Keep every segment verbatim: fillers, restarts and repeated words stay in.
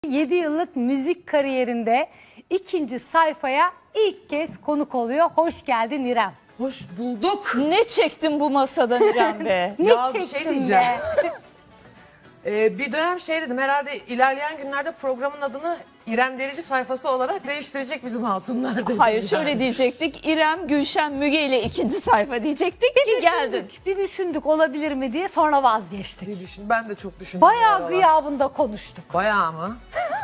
yedi yıllık müzik kariyerinde ikinci sayfaya ilk kez konuk oluyor. Hoş geldin İrem. Hoş bulduk. Ne çektin bu masadan İrem be? Ne Ya bir çektin şey diyeceğim. be? Ee, bir dönem şey dedim, herhalde ilerleyen günlerde programın adını İrem Derici sayfası olarak değiştirecek bizim hatunlar dedim. Hayır yani. şöyle diyecektik. İrem, Gülşen, Müge ile ikinci sayfa diyecektik Bir ki geldin. düşündük, bir düşündük olabilir mi diye, sonra vazgeçtik. Bir düşün, ben de çok düşündüm. Bayağı gıyabında konuştuk. Bayağı mı?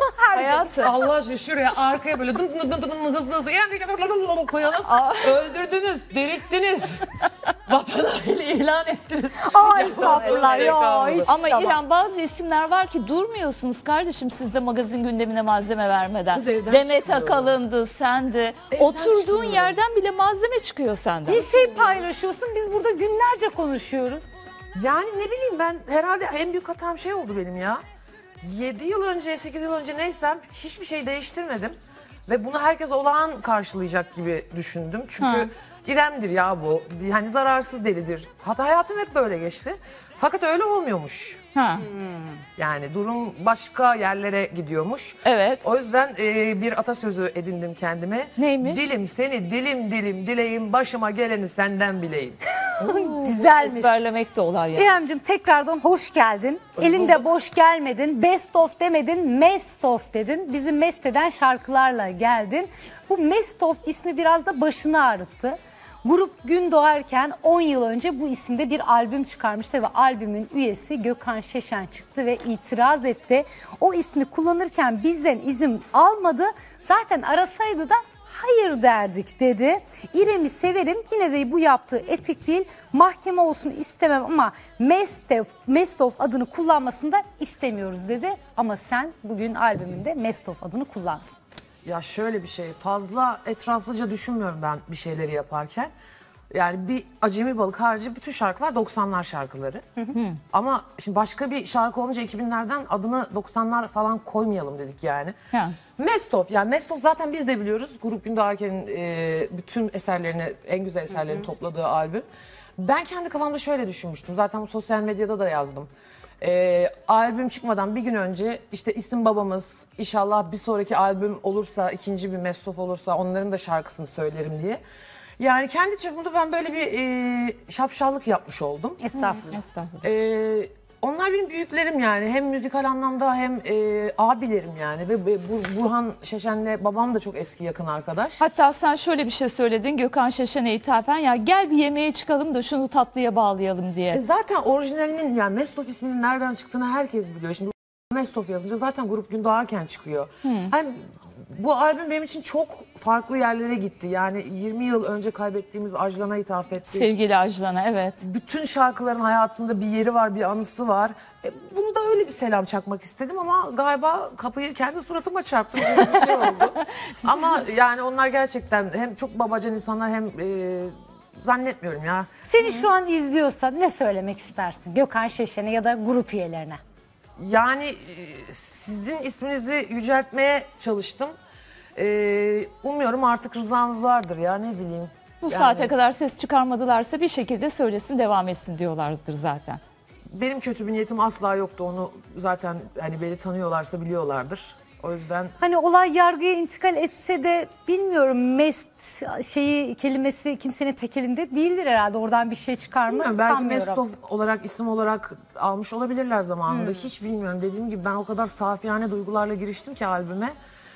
Hayatı. Allah aşkına şuraya arkaya böyle dın dın dın dın hızlı hızlı İrem Derici koyalım. Öldürdünüz, derittiniz. Vatan haini ilan ettiniz. Aa, Hiç estağfurullah gerek ya. kalmadı. Hiç, Ama tamam. İrem, bazı isimler var ki durmuyorsunuz kardeşim siz de magazin gündemine malzeme vermeden. Kız evden Demet çıkmıyor. Akalın'dı, sendi. Evden Oturduğun çıkmıyor. yerden bile malzeme çıkıyor senden. Bir şey paylaşıyorsun, biz burada günlerce konuşuyoruz. Yani ne bileyim, ben herhalde en büyük hatam şey oldu benim ya. yedi yıl önce, sekiz yıl önce neysem hiçbir şey değiştirmedim. Ve bunu herkes olağan karşılayacak gibi düşündüm. Çünkü Ha. İrem'dir ya bu. Hani zararsız delidir. Hatta hayatım hep böyle geçti. Fakat öyle olmuyormuş. Ha. Yani durum başka yerlere gidiyormuş. Evet. O yüzden e, bir atasözü edindim kendime. Neymiş? Dilim seni dilim dilim dileyim, başıma geleni senden bileyim. Güzelmiş. Ezberlemek de olay ya. İremciğim, tekrardan hoş geldin. Hoş Elinde bulduk. boş gelmedin. Best of demedin, mest of dedin. Bizi mest eden şarkılarla geldin. Bu mest of ismi biraz da başını ağrıttı. Grup gün doğarken on yıl önce bu isimde bir albüm çıkarmıştı ve albümün üyesi Gökhan Şeşen çıktı ve itiraz etti. O ismi kullanırken bizden izin almadı. Zaten arasaydı da hayır derdik dedi. İrem'i severim, yine de bu yaptığı etik değil. Mahkeme olsun istemem ama Mestof, Mestof adını kullanmasını da istemiyoruz dedi. Ama sen bugün albümünde Mestof adını kullandın. Ya şöyle bir şey, fazla etraflıca düşünmüyorum ben bir şeyleri yaparken. Yani bir acemi balık harici bütün şarkılar doksanlar şarkıları. Ama şimdi başka bir şarkı olunca iki binlerden adını doksanlar falan koymayalım dedik yani. Ha. Mestof, yani Mestof zaten biz de biliyoruz. Grup Günde Arken'in e, bütün eserlerini, en güzel eserlerini topladığı albüm. Ben kendi kafamda şöyle düşünmüştüm. Zaten bu sosyal medyada da yazdım. Ee, albüm çıkmadan bir gün önce işte isim babamız, inşallah bir sonraki albüm olursa, ikinci bir Mestof olursa onların da şarkısını söylerim diye. Yani kendi çapımda ben böyle bir e, şapşallık yapmış oldum. Estağfurullah. Estağfurullah. Ee, onlar benim büyüklerim yani, hem müzikal anlamda hem e, abilerim yani. Ve Bur- Burhan Şeşen'le babam da çok eski yakın arkadaş. Hatta sen şöyle bir şey söyledin Gökhan Şeşen'e ithafen, ya gel bir yemeğe çıkalım da şunu tatlıya bağlayalım diye. E zaten orijinalinin, yani Mestof isminin nereden çıktığını herkes biliyor. Şimdi Mestof yazınca zaten Grup Gün Doğarken çıkıyor. Hani bu albüm benim için çok farklı yerlere gitti. Yani yirmi yıl önce kaybettiğimiz Ajlan'a ithaf ettik. Sevgili Ajlan'a, evet. Bütün şarkıların hayatında bir yeri var, bir anısı var. E, bunu da öyle bir selam çakmak istedim ama galiba kapıyı kendi suratıma çarptım gibi bir şey oldu. Ama yani onlar gerçekten hem çok babacan insanlar hem e, zannetmiyorum ya. Seni şu an izliyorsa ne söylemek istersin Gökhan Şeşen'e ya da grup üyelerine? Yani e, sizin isminizi yüceltmeye çalıştım. E, umuyorum artık rızanız vardır ya, ne bileyim. Bu Yani saate kadar ses çıkarmadılarsa bir şekilde söylesin, devam etsin diyorlardır zaten. benim kötü bir niyetim asla yoktu, onu zaten hani beni tanıyorlarsa biliyorlardır. O yüzden Hani olay yargıya intikal etse de bilmiyorum, mest şeyi kelimesi kimsenin tek elinde değildir herhalde, oradan bir şey çıkar mı bilmiyorum, belki sanmıyorum. Mestof olarak isim olarak almış olabilirler zamanında. Hiç bilmiyorum, dediğim gibi ben o kadar safiyane duygularla giriştim ki albüme.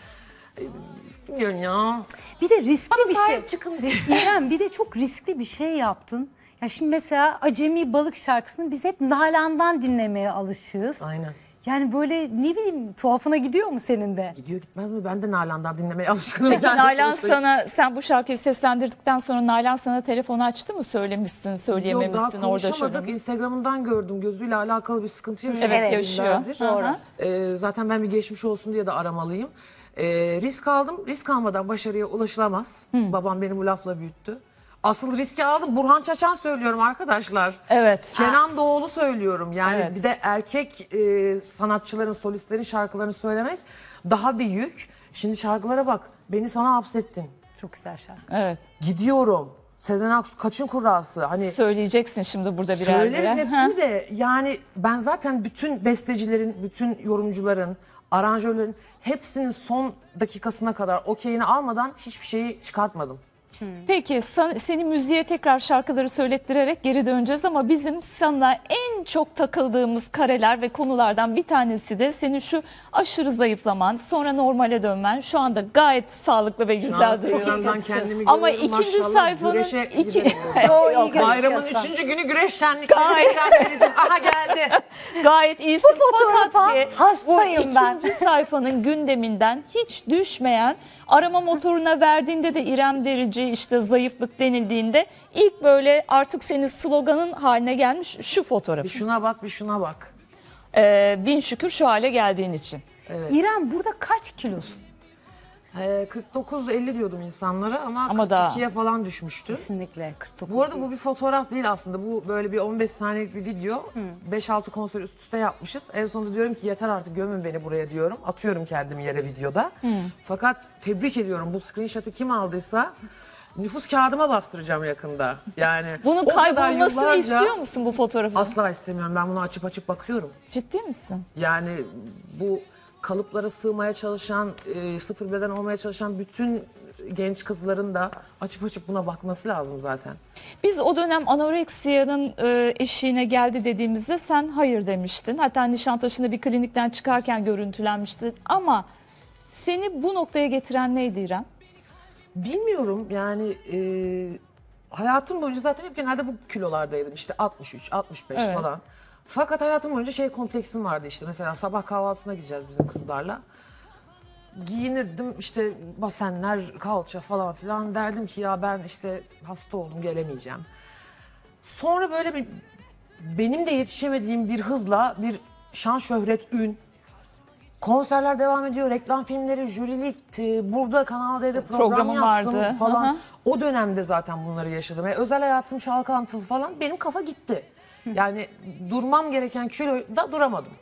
E, Bilmiyorum ya. Bir de riskli Bana bir şey. sahip çıkın diye. İrem, bir de çok riskli bir şey yaptın. Ya şimdi mesela Acemi Balık şarkısını biz hep Nalan'dan dinlemeye alışığız. Aynen. Yani böyle ne bileyim, tuhafına gidiyor mu senin de? Gidiyor gitmez mi? Ben de Nalan'dan dinlemeye alışkınım. Peki Yani Nalan sonuçta- sana, sen bu şarkıyı seslendirdikten sonra Nalan sana telefonu açtı mı, söylemişsin, Yok, söyleyememişsin daha orada konuşamadık. şöyle. Instagram'ından gördüm. Gözüyle alakalı bir sıkıntı yaşıyor. Evet, Evet, yaşıyor. günlerdir. Doğru. Ee, zaten ben bir geçmiş olsun diye de aramalıyım. Ee, risk aldım. Risk almadan başarıya ulaşılamaz. Babam beni bu lafla büyüttü. Asıl riski aldım. Burhan Çaçan söylüyorum arkadaşlar. Evet. Kenan Doğulu söylüyorum. Yani Evet. bir de erkek e, sanatçıların, solistlerin şarkılarını söylemek daha bir yük. Şimdi şarkılara bak. Beni sana hapsettin. Çok güzel şarkı. Evet. Gidiyorum. Sezen Aksu kaçın kurrası. Hani Söyleyeceksin şimdi burada birer söyleriz birer. hepsini de, yani ben zaten bütün bestecilerin, bütün yorumcuların aranjörlerin hepsinin son dakikasına kadar okeyini almadan hiçbir şeyi çıkartmadım. Peki sen, seni müziğe tekrar şarkıları söylettirerek geri döneceğiz ama bizim sana en çok takıldığımız kareler ve konulardan bir tanesi de senin şu aşırı zayıflaman, sonra normale dönmen. Şu anda gayet sağlıklı ve güzel duruyorsun. kendimi Ama görüyorum, ikinci maşallah. sayfanın Güreşe iki gidelim. Yo, iyi Bayramın gözüküyorsun. üçüncü günü güreş şenlikleri vereceğim. Aha geldi. gayet iyisin. Bu fotoğrafa Fakat ki hastayım bu ben. ikinci sayfanın gündeminden hiç düşmeyen, arama motoruna verdiğinde de İrem Derici işte zayıflık denildiğinde ilk böyle artık senin sloganın haline gelmiş şu fotoğraf. Bir şuna bak, bir şuna bak. Ee, bin şükür şu hale geldiğin için. İrem burada kaç kilosun? Ee, kırk dokuz elli diyordum insanlara ama, Ama kırk ikiye falan düşmüştü. Kesinlikle kırk dokuz. Bu arada bu bir fotoğraf değil aslında. Bu böyle bir on beş saniyelik bir video. beş altı konser üst üste yapmışız. En sonunda diyorum ki yeter artık gömün beni buraya diyorum. Atıyorum kendimi yere videoda. Fakat tebrik ediyorum. Bu screenshot'ı kim aldıysa nüfus kağıdıma bastıracağım yakında. Yani Bunun o kadar kaybolmasını yıllarca- istiyor musun bu fotoğrafın? Asla istemiyorum. Ben bunu açıp açıp bakıyorum. Ciddi misin? Yani bu kalıplara sığmaya çalışan, e, sıfır beden olmaya çalışan bütün genç kızların da açıp açıp buna bakması lazım zaten. Biz o dönem anoreksiyanın e, eşiğine geldi dediğimizde sen hayır demiştin. Hatta Nişantaşı'nda bir klinikten çıkarken görüntülenmişti. Ama seni bu noktaya getiren neydi İrem? Bilmiyorum yani e, hayatım boyunca zaten hep genelde bu kilolardaydım. İşte altmış üç, altmış beş Evet. falan. Fakat hayatım boyunca şey kompleksim vardı işte. Mesela sabah kahvaltısına gideceğiz bizim kızlarla. Giyinirdim işte basenler, kalça falan filan. Derdim ki ya ben işte hasta oldum gelemeyeceğim. Sonra böyle bir benim de yetişemediğim bir hızla bir şan, şöhret, ün. Konserler devam ediyor, reklam filmleri, jürilik, e, burada Kanal D'de program Programı yaptım vardı. falan. Aha. O dönemde zaten bunları yaşadım. E, özel hayatım çalkantılı falan benim kafa gitti. Yani durmam gereken kiloda duramadım.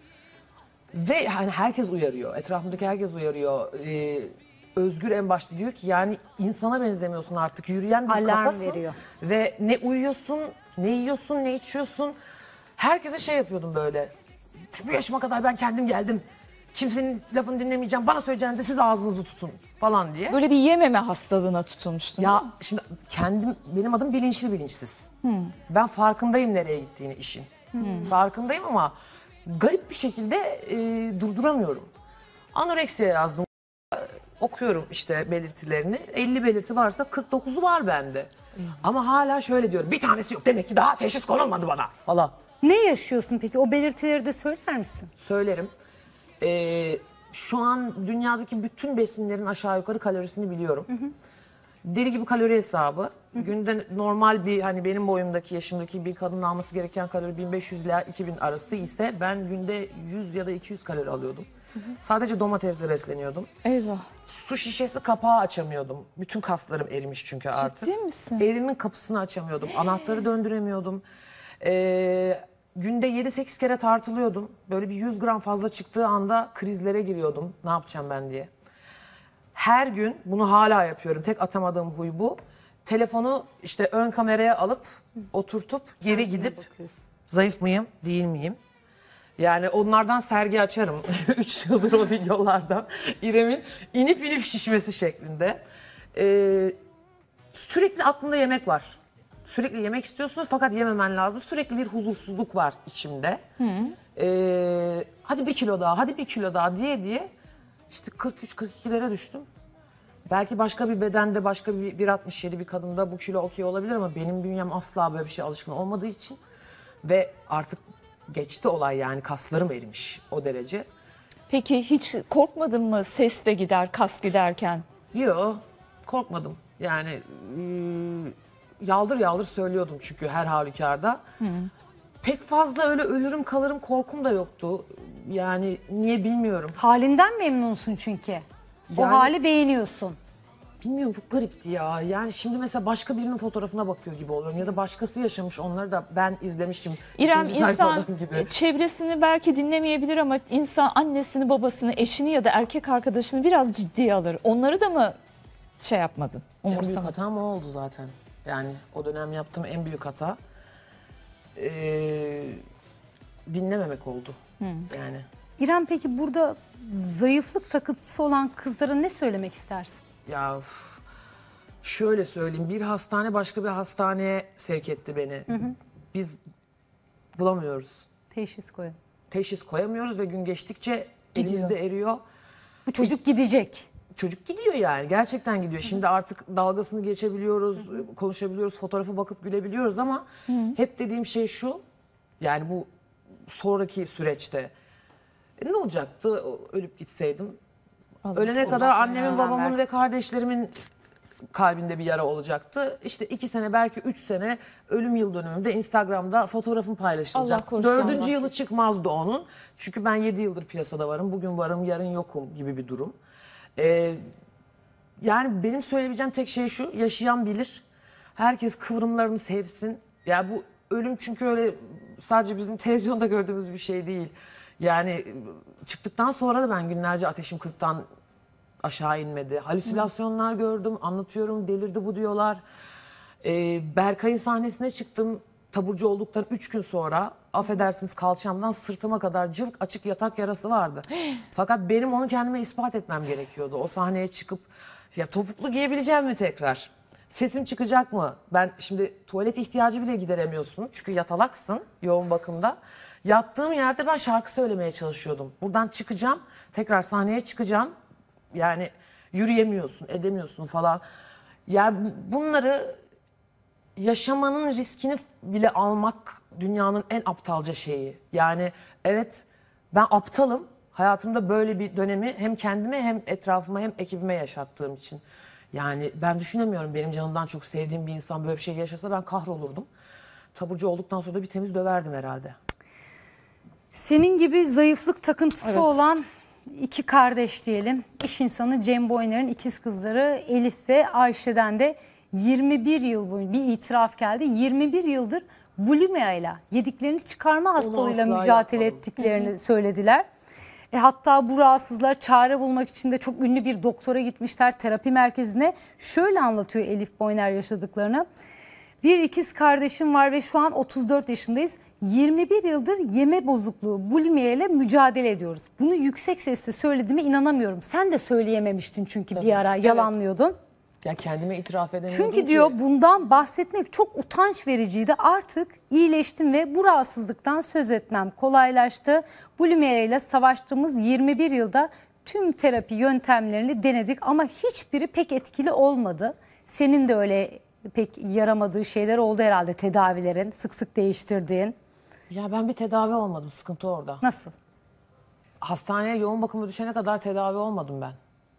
Ve hani herkes uyarıyor, etrafımdaki herkes uyarıyor. Ee, Özgür en başta diyor ki yani insana benzemiyorsun artık, yürüyen bir Alarm kafasın. veriyor. Ve ne uyuyorsun, ne yiyorsun, ne içiyorsun. Herkese şey yapıyordum böyle. Bu yaşıma kadar ben kendim geldim. Kimsenin lafını dinlemeyeceğim, bana söyleyeceğinize siz ağzınızı tutun falan diye. Böyle bir yememe hastalığına tutulmuştun. Ya şimdi kendim, benim adım bilinçli bilinçsiz. Ben farkındayım nereye gittiğini işin. Farkındayım ama garip bir şekilde e, durduramıyorum. Anoreksiya yazdım. Okuyorum işte belirtilerini. elli belirti varsa kırk dokuzu var bende. Ama hala şöyle diyorum. Bir tanesi yok demek ki daha teşhis konulmadı bana falan. Ne yaşıyorsun peki? O belirtileri de söyler misin? Söylerim. Ee, şu an dünyadaki bütün besinlerin aşağı yukarı kalorisini biliyorum. Deli gibi kalori hesabı. Günde normal bir hani benim boyumdaki yaşımdaki bir kadının alması gereken kalori bin beş yüz ila iki bin arası ise ben günde yüz ya da iki yüz kalori alıyordum. Sadece domatesle besleniyordum. Eyvah. Su şişesi kapağı açamıyordum. Bütün kaslarım erimiş çünkü artık. Ciddi misin? Evimin kapısını açamıyordum. Anahtarı döndüremiyordum. Ee, günde yedi sekiz kere tartılıyordum. Böyle bir yüz gram fazla çıktığı anda krizlere giriyordum. Ne yapacağım ben diye. Her gün bunu hala yapıyorum. Tek atamadığım huy bu. Telefonu işte ön kameraya alıp oturtup geri gidip zayıf mıyım, değil miyim? Yani onlardan sergi açarım. Üç yıldır o videolardan. İrem'in inip inip şişmesi şeklinde. Ee, sürekli aklında yemek var. Sürekli yemek istiyorsunuz fakat yememen lazım. Sürekli bir huzursuzluk var içimde. Ee, hadi bir kilo daha, hadi bir kilo daha diye diye işte kırk üç kırk ikilere düştüm. Belki başka bir bedende, başka bir bir altmış yedi bir kadında bu kilo okey olabilir ama benim bünyem asla böyle bir şey alışkın olmadığı için ve artık geçti olay yani kaslarım erimiş o derece. Peki hiç korkmadın mı ses de gider, kas giderken? Yok, korkmadım. Yani ıı, yaldır yaldır söylüyordum çünkü her halükarda. Pek fazla öyle ölürüm kalırım korkum da yoktu. Yani niye bilmiyorum. Halinden memnunsun çünkü. O Yani- hali beğeniyorsun. Bilmiyorum çok garipti ya. Yani şimdi mesela başka birinin fotoğrafına bakıyor gibi oluyorum. Ya da başkası yaşamış onları da ben izlemişim. İrem İkinci insan sayfadan gibi. çevresini belki dinlemeyebilir ama insan annesini, babasını, eşini ya da erkek arkadaşını biraz ciddiye alır. Onları da mı şey yapmadın, En büyük umursamadın? hatam o oldu zaten. Yani o dönem yaptığım en büyük hata ee, dinlememek oldu. Yani. İrem peki burada zayıflık takıntısı olan kızlara ne söylemek istersin? Ya üf, şöyle söyleyeyim, bir hastane başka bir hastaneye sevk etti beni. Biz bulamıyoruz. Teşhis koyun. Teşhis koyamıyoruz ve gün geçtikçe Gidiyor. elimizde eriyor. Bu çocuk gidecek. Çocuk gidiyor yani, gerçekten gidiyor. Şimdi artık dalgasını geçebiliyoruz, konuşabiliyoruz, fotoğrafı bakıp gülebiliyoruz ama hep dediğim şey şu, yani bu sonraki süreçte e, ne olacaktı ölüp gitseydim? Ölene kadar annemin, babamın ve kardeşlerimin kalbinde bir yara olacaktı. İşte iki sene, belki üç sene ölüm yıl dönümümde Instagram'da fotoğrafım Allah paylaşılacak. korusun, Dördüncü Allah yılı çıkmazdı onun. Çünkü ben yedi yıldır piyasada varım. Bugün varım, yarın yokum gibi bir durum. Ee, yani benim söyleyebileceğim tek şey şu: yaşayan bilir. Herkes kıvrımlarını sevsin. Yani bu ölüm çünkü öyle sadece bizim televizyonda gördüğümüz bir şey değil. Yani çıktıktan sonra da ben günlerce ateşim kırktan aşağı inmedi. Halüsinasyonlar gördüm, anlatıyorum, delirdi bu diyorlar. Ee, Berkay'ın sahnesine çıktım. Taburcu olduktan üç gün sonra, affedersiniz, kalçamdan sırtıma kadar cıvık açık yatak yarası vardı. Fakat benim onu kendime ispat etmem gerekiyordu. O sahneye çıkıp ya topuklu giyebileceğim mi tekrar? Sesim çıkacak mı? Ben şimdi tuvalet ihtiyacı bile gideremiyorsun. Çünkü yatalaksın yoğun bakımda. Yattığım yerde ben şarkı söylemeye çalışıyordum. Buradan çıkacağım, tekrar sahneye çıkacağım. Yani yürüyemiyorsun, edemiyorsun falan. Yani bu- bunları yaşamanın riskini bile almak dünyanın en aptalca şeyi. Yani evet, ben aptalım. Hayatımda böyle bir dönemi hem kendime hem etrafıma hem ekibime yaşattığım için. Yani ben düşünemiyorum, benim canımdan çok sevdiğim bir insan böyle bir şey yaşasa ben kahrolurdum. Taburcu olduktan sonra da bir temiz döverdim herhalde. Senin gibi zayıflık takıntısı Evet. olan iki kardeş diyelim. İş insanı Cem Boyner'in ikiz kızları Elif ve Ayşe'den de yirmi bir yıl boyunca bir itiraf geldi. yirmi bir yıldır bulimia ile yediklerini çıkarma hastalığıyla asla mücadele yapmadım. ettiklerini söylediler. E, hatta bu rahatsızlar çare bulmak için de çok ünlü bir doktora gitmişler, terapi merkezine. Şöyle anlatıyor Elif Boyner yaşadıklarını. Bir ikiz kardeşim var ve şu an otuz dört yaşındayız. yirmi bir yıldır yeme bozukluğu, bulimia ile mücadele ediyoruz. Bunu yüksek sesle söylediğime inanamıyorum. Sen de söyleyememiştin çünkü bir ara yalanlıyordun. Ya kendime itiraf edemiyordum Çünkü ki. diyor bundan bahsetmek çok utanç vericiydi. Artık iyileştim ve bu rahatsızlıktan söz etmem kolaylaştı. Bulimia ile savaştığımız yirmi bir yılda tüm terapi yöntemlerini denedik ama hiçbiri pek etkili olmadı. Senin de öyle pek yaramadığı şeyler oldu herhalde, tedavilerin sık sık değiştirdiğin. Ya ben bir tedavi olmadım, sıkıntı orada. Nasıl? Hastaneye yoğun bakıma düşene kadar tedavi olmadım ben.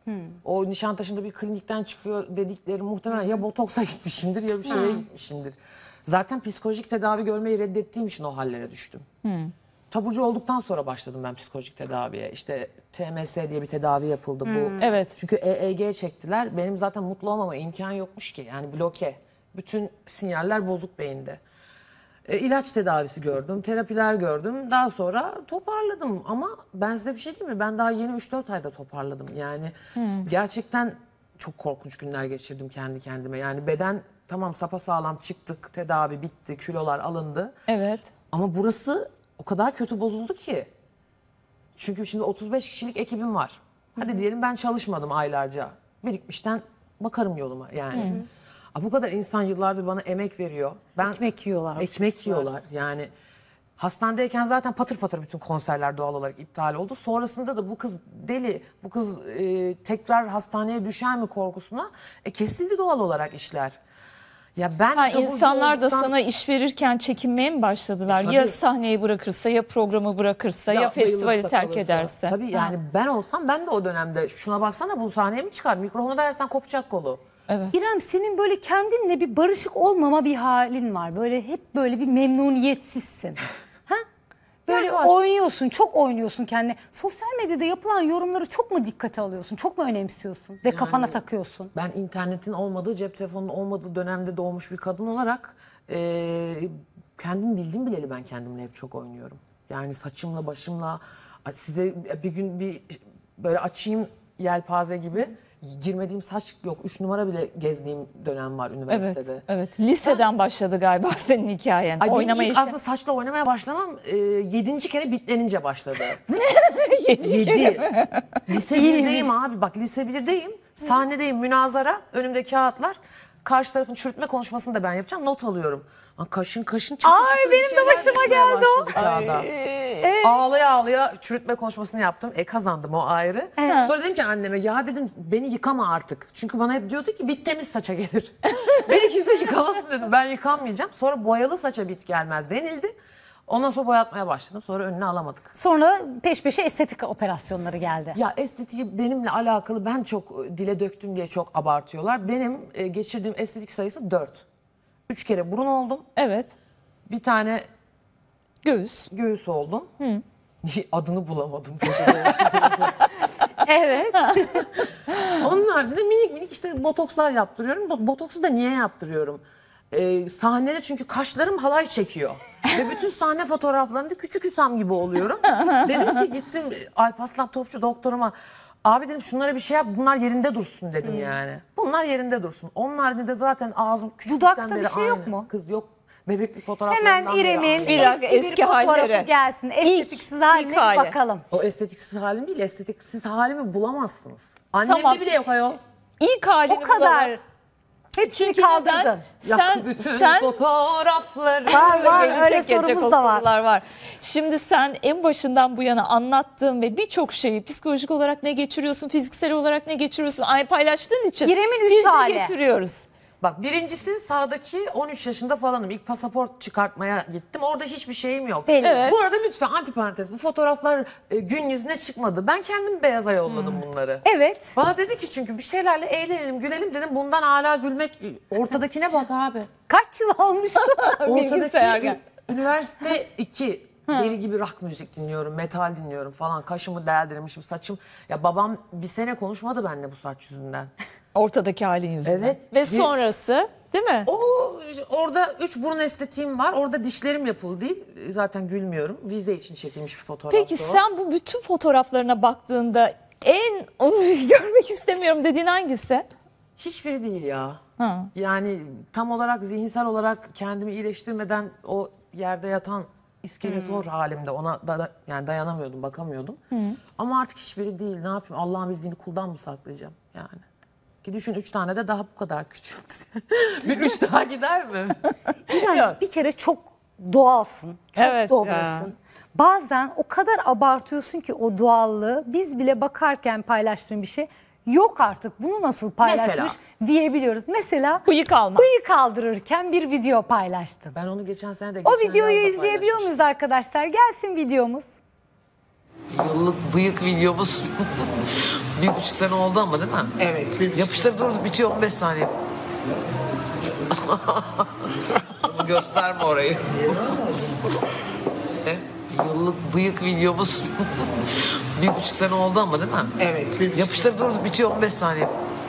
O Nişantaşı'nda bir klinikten çıkıyor dedikleri muhtemelen ya botoksa gitmişimdir ya bir şeye gitmişimdir. Zaten psikolojik tedavi görmeyi reddettiğim için o hallere düştüm. Taburcu olduktan sonra başladım ben psikolojik tedaviye. İşte T M S diye bir tedavi yapıldı bu. Evet. Çünkü E E G çektiler. Benim zaten mutlu olmama imkan yokmuş ki. Yani bloke. Bütün sinyaller bozuk beyinde. E, ilaç tedavisi gördüm, terapiler gördüm. Daha sonra toparladım ama ben size bir şey diyeyim mi? Ben daha yeni üç dört ayda toparladım. Yani gerçekten çok korkunç günler geçirdim kendi kendime. Yani beden tamam sapasağlam, çıktık, tedavi bitti, kilolar alındı. Evet. Ama burası o kadar kötü bozuldu ki. Çünkü şimdi otuz beş kişilik ekibim var. Hadi diyelim ben çalışmadım aylarca. Birikmişten bakarım yoluma yani. Aa, bu kadar insan yıllardır bana emek veriyor. Ben Ekmek yiyorlar. Ekmek yiyorlar yani. Hastanedeyken zaten patır patır bütün konserler doğal olarak iptal oldu. Sonrasında da bu kız deli, bu kız e, tekrar hastaneye düşer mi korkusuna e, kesildi doğal olarak işler. Ya ben Ha, taburcu insanlar da olduktan- sana iş verirken çekinmeye mi başladılar? Tabii. Ya sahneyi bırakırsa, ya programı bırakırsa, ya, festivali bayılırsa, terk kalırsa. ederse. Tabii yani ben olsam ben de o dönemde şuna baksana bu sahneye mi çıkar? Mikrofonu versen kopacak kolu. Evet. İrem, senin böyle kendinle bir barışık olmama bir halin var. Böyle hep böyle bir memnuniyetsizsin. Ha? Böyle Ya var. oynuyorsun, çok oynuyorsun kendine. Sosyal medyada yapılan yorumları çok mu dikkate alıyorsun? Çok mu önemsiyorsun? Ve kafana takıyorsun? Ben internetin olmadığı, cep telefonunun olmadığı dönemde doğmuş bir kadın olarak e, kendim bildim bileli ben kendimle hep çok oynuyorum. Yani saçımla, başımla size bir gün bir böyle açayım yelpaze gibi. girmediğim saç yok. Üç numara bile gezdiğim dönem var üniversitede. Evet, evet. Liseden başladı galiba senin hikayen. Ay, Oynama benim ilk işi. aslında saçla oynamaya başlamam e, yedinci kere bitlenince başladı. Yedi Yedi. Lise birdeyim abi. Bak lise birdeyim. Sahnedeyim, münazara. Önümde kağıtlar. Karşı tarafın çürütme konuşmasını da ben yapacağım. Not alıyorum. Lan kaşın kaşın çıtır Ay, çıtır bir benim de şeyler başıma düşmeye geldi o. başladı kağıda. Ağlaya ağlaya çürütme konuşmasını yaptım. E kazandım o ayrı. Sonra dedim ki anneme ya dedim beni yıkama artık. Çünkü bana hep diyordu ki bit temiz saça gelir. Beni kimse yıkamasın dedim. Ben yıkanmayacağım. Sonra boyalı saça bit gelmez denildi. Ondan sonra boyatmaya başladım. Sonra önüne alamadık. Sonra peş peşe estetik operasyonları geldi. Ya estetiği benimle alakalı ben çok e, dile döktüm diye çok abartıyorlar. Benim e, geçirdiğim estetik sayısı dört. Üç kere burun oldum. Evet. Bir tane Göğüs. göğüs oldum. Adını bulamadım. Evet. Onun haricinde minik minik işte botokslar yaptırıyorum. Bo- Botoksu da niye yaptırıyorum? Ee, sahnede çünkü kaşlarım halay çekiyor. Ve bütün sahne fotoğraflarında küçük Hüsam gibi oluyorum. Dedim ki gittim Alparslan Topçu doktoruma. Abi dedim şunlara bir şey yap bunlar yerinde dursun dedim yani. Bunlar yerinde dursun. Onun haricinde zaten ağzım küçüklükten Dudakta beri bir şey yok aynı. mu? Kız yok. Bebeklik fotoğraflarından Hemen beri İrem'in aynı. Bir dakika, eski, eski bir fotoğrafı halleri. gelsin. Estetiksiz haline ilk bir hali. bakalım. O estetiksiz halim değil, estetiksiz halimi bulamazsınız. Annemde Tamam. bile yok ayol. İlk halini O kadar. bulalım. Hepsini Çünkü kaldırdın. neden? Yak Sen, bütün sen fotoğrafları. Var var Gelecek, öyle gelecek sorumuz o da var. sorular var. Şimdi sen en başından bu yana anlattığın ve birçok şeyi psikolojik olarak ne geçiriyorsun, fiziksel olarak ne geçiriyorsun ay paylaştığın için İrem'in üç biz de hali. getiriyoruz. Bak birincisi sağdaki on üç yaşında falanım. İlk pasaport çıkartmaya gittim. Orada hiçbir şeyim yok. Belli. Evet. Bu arada lütfen antiparantez bu fotoğraflar e, gün yüzüne çıkmadı. Ben kendim beyaza yolladım bunları. Evet. Bana dedi ki çünkü bir şeylerle eğlenelim gülelim dedim. Bundan hala gülmek ortadakine bak abi. Kaç yıl olmuştu? Bilgisayar Ortadaki gel. ü- üniversite iki. Deli gibi rock müzik dinliyorum, metal dinliyorum falan. Kaşımı deldirmişim, saçım. Ya babam bir sene konuşmadı benimle bu saç yüzünden. Ortadaki halin yüzünden. Evet. Ve Bir- sonrası değil mi? O orada üç burun estetiğim var. Orada dişlerim yapıldı değil. Zaten gülmüyorum. Vize için çekilmiş bir fotoğraf. Peki sen bu bütün fotoğraflarına baktığında en onu görmek istemiyorum dediğin hangisi? Hiçbiri değil ya. Ha. Yani tam olarak zihinsel olarak kendimi iyileştirmeden o yerde yatan iskeletor halimde ona da, da- yani dayanamıyordum, bakamıyordum. Ama artık hiçbiri değil. Ne yapayım? Allah'ın bildiğini kuldan mı saklayacağım yani? Ki düşün üç tane de daha bu kadar küçüktü. Bir üç daha gider mi? Yani bir kere çok doğalsın. Çok Evet dobrasın. ya. Bazen o kadar abartıyorsun ki o doğallığı biz bile bakarken paylaştığın bir şey yok artık. Bunu nasıl paylaşmış Mesela? diyebiliyoruz. Mesela Bıyık alma. bıyık kaldırırken bir video paylaştın. Ben onu geçen sene de O geçen videoyu yaz da izleyebiliyor paylaşmıştım. muyuz arkadaşlar? Gelsin videomuz. Yıllık bıyık videomuz bir buçuk sene oldu ama değil mi? Evet. Bir Yapıştır dur bitiyor on beş saniye. Gösterme orayı. E, Yıllık bıyık videomuz bir buçuk sene oldu ama değil mi? Evet. Bir Yapıştır dur bitiyor on beş saniye.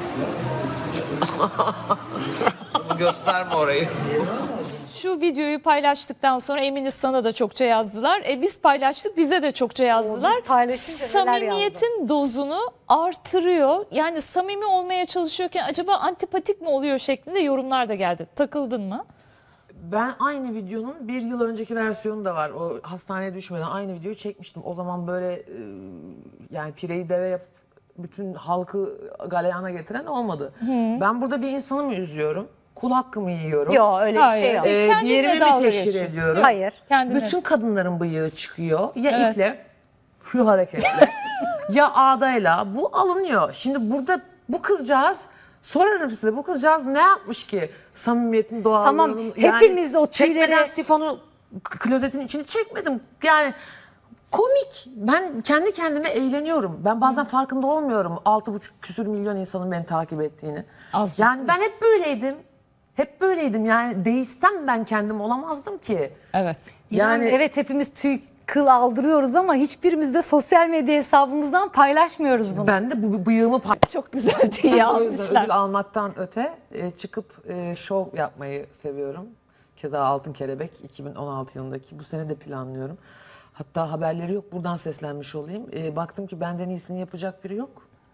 Gösterme orayı. Şu videoyu paylaştıktan sonra eminiz sana da çokça yazdılar. E biz paylaştık bize de çokça yazdılar. biz paylaşınca neler Samimiyetin dozunu artırıyor. Yani samimi olmaya çalışıyorken acaba antipatik mi oluyor şeklinde yorumlar da geldi. Takıldın mı? Ben aynı videonun bir yıl önceki versiyonu da var. O hastaneye düşmeden aynı videoyu çekmiştim. O zaman böyle e, yani pireyi deve yapıp bütün halkı galeyana getiren olmadı. Ben burada bir insanı mı üzüyorum? Kul hakkımı yiyorum. Yok öyle bir Hayır. şey yok. E, Ee, Kendinle diğerini mi dalga teşhir geçiyor. ediyorum? Hayır. Kendine. Bütün kadınların bıyığı çıkıyor. Ya Evet. iple, şu hareketle, ya ağdayla. Bu alınıyor. Şimdi burada bu kızcağız, sorarım size bu kızcağız ne yapmış ki samimiyetin doğallığının. Tamam, hepimiz o Çekmeden tüyleri- sifonu k- klozetin içini çekmedim. Yani komik. Ben kendi kendime eğleniyorum. Ben bazen farkında olmuyorum altı buçuk küsür milyon insanın beni takip ettiğini. Az yani ben hep böyleydim. Hep böyleydim. Yani değişsem ben kendim olamazdım ki. Evet. Yani evet hepimiz tüy kıl aldırıyoruz ama hiçbirimiz de sosyal medya hesabımızdan paylaşmıyoruz bunu. ben de bu bıyığımı pay- Çok güzel diye O yüzden almışlar. ödül almaktan öte e, çıkıp e, şov yapmayı seviyorum. Keza Altın Kelebek iki bin on altı yılındaki. Bu sene de planlıyorum. Hatta haberleri yok. Buradan seslenmiş olayım. E, baktım ki benden iyisini yapacak biri yok.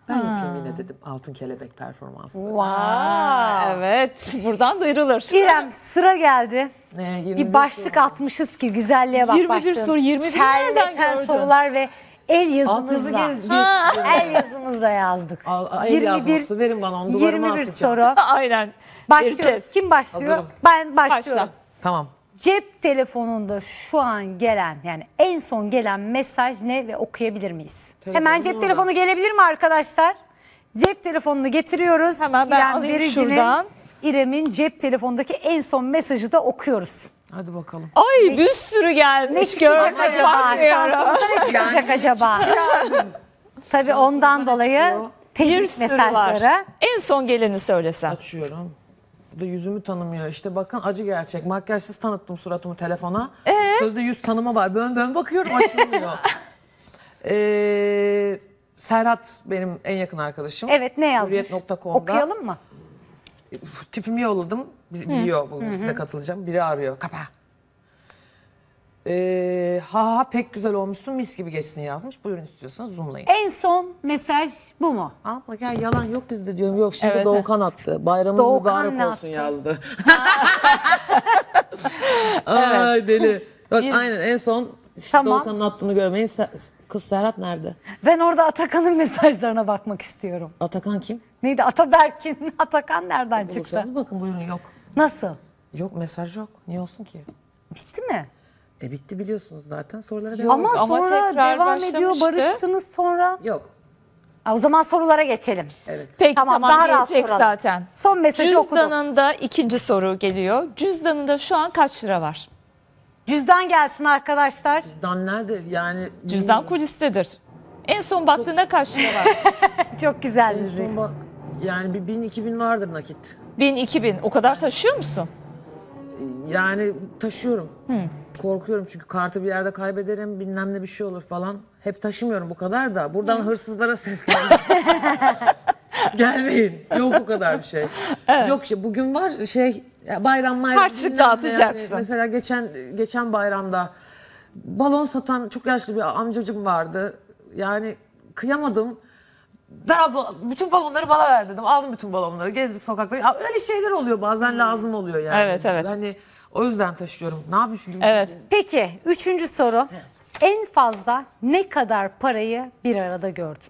Ben yapayım yine dedim altın kelebek performansı. Aa, evet, buradan duyurulur. İrem sıra geldi. Ne, yirmi Bir başlık atmışız ki güzelliğe bak yirmi bir başlığın. soru, yirmi bir nereden Terleten gördün? sorular ve el Alt yazı yazımızla. gez, geç. El yazımızla yazdık. Al, el yazması verin bana onu duvarıma yirmi bir asacağım. soru. Aynen. Başlıyoruz. Vereceğiz. Kim başlıyor? Hazırım. Ben başlıyorum. Başla. Tamam. Cep telefonunda şu an gelen yani en son gelen mesaj ne ve okuyabilir miyiz? Telefonum Hemen cep orada. telefonu gelebilir mi arkadaşlar? Cep telefonunu getiriyoruz. Hemen ben İrem alayım Derici'nin, şuradan. İrem'in cep telefondaki en son mesajı da okuyoruz. Hadi bakalım. Ay bir sürü Ne gelmiş. çıkacak Görmeye acaba? bakmıyorum. Şansımıza ne çıkacak acaba? Tabii ondan ne dolayı çıkıyor? Bir tebrik sürü mesajları. var. En son geleni söylesen. Açıyorum. Bu da yüzümü tanımıyor. İşte bakın acı gerçek. Makyajsız tanıttım suratımı telefona. Sözde yüz tanıma var. Bön bön bakıyorum açılmıyor. ee, Serhat benim en yakın arkadaşım. Evet ne yazmış? Hürriyet nokta com'da Okuyalım mı? tipimi yolladım. Bi- Biliyor bugün size katılacağım. Biri arıyor. Kapa. Ee, ha ha pek güzel olmuşsun mis gibi geçsin yazmış. Buyurun istiyorsanız zoomlayın. En son mesaj bu mu? Abla gel yalan yok bizde diyorum. Yok şimdi Evet, Doğukan attı. Bayramın Doğukan mübarek ne olsun attı? yazdı. Ay deli. Bak aynen en son işte Tamam. Doğukan'ın attığını görmeyin. Se- Kız Serhat nerede? Ben orada Atakan'ın mesajlarına bakmak istiyorum. Atakan kim? Neydi? Ataberk'in. Atakan nereden çıktı? Bulursanız bakın buyurun yok. Nasıl? Yok mesaj yok. Niye olsun ki? Bitti mi? E bitti biliyorsunuz zaten. Sorulara devam. Ama, ama sonra tekrar devam ediyor. başlamıştı. Barıştınız sonra. Yok. Ha, o zaman sorulara geçelim. Evet. Peki Tamam, tamam, daha rahat gelecek soralım. zaten. Son mesajı okudum. Cüzdanında ikinci soru geliyor. Cüzdanında şu an kaç lira var? Cüzdan gelsin arkadaşlar. Cüzdan nerede? Yani Cüzdan kulistedir. En son baktığında kaç lira var? Çok güzel en müzik. son bak yani bir bin iki bin vardır nakit. Bin, iki bin. O kadar taşıyor musun? Yani taşıyorum. Korkuyorum çünkü kartı bir yerde kaybederim bilmem ne bir şey olur falan. Hep taşımıyorum bu kadar da. Buradan hırsızlara sesleniyorum. Gelmeyin. Yok o kadar bir şey. Yok işte bugün var şey ya bayram bayram. Harçlık bilmem ne dağıtacaksın. Mesela geçen geçen bayramda balon satan çok yaşlı bir amcacım vardı. Yani kıyamadım. Ben abla bütün balonları bana ver dedim. Aldım bütün balonları. Gezdik sokakta. Ya öyle şeyler oluyor. Bazen lazım oluyor yani. Evet, evet. Hani o yüzden taşıyorum. Ne yapayım şimdi? Evet. Peki üçüncü soru. En fazla ne kadar parayı bir arada gördün?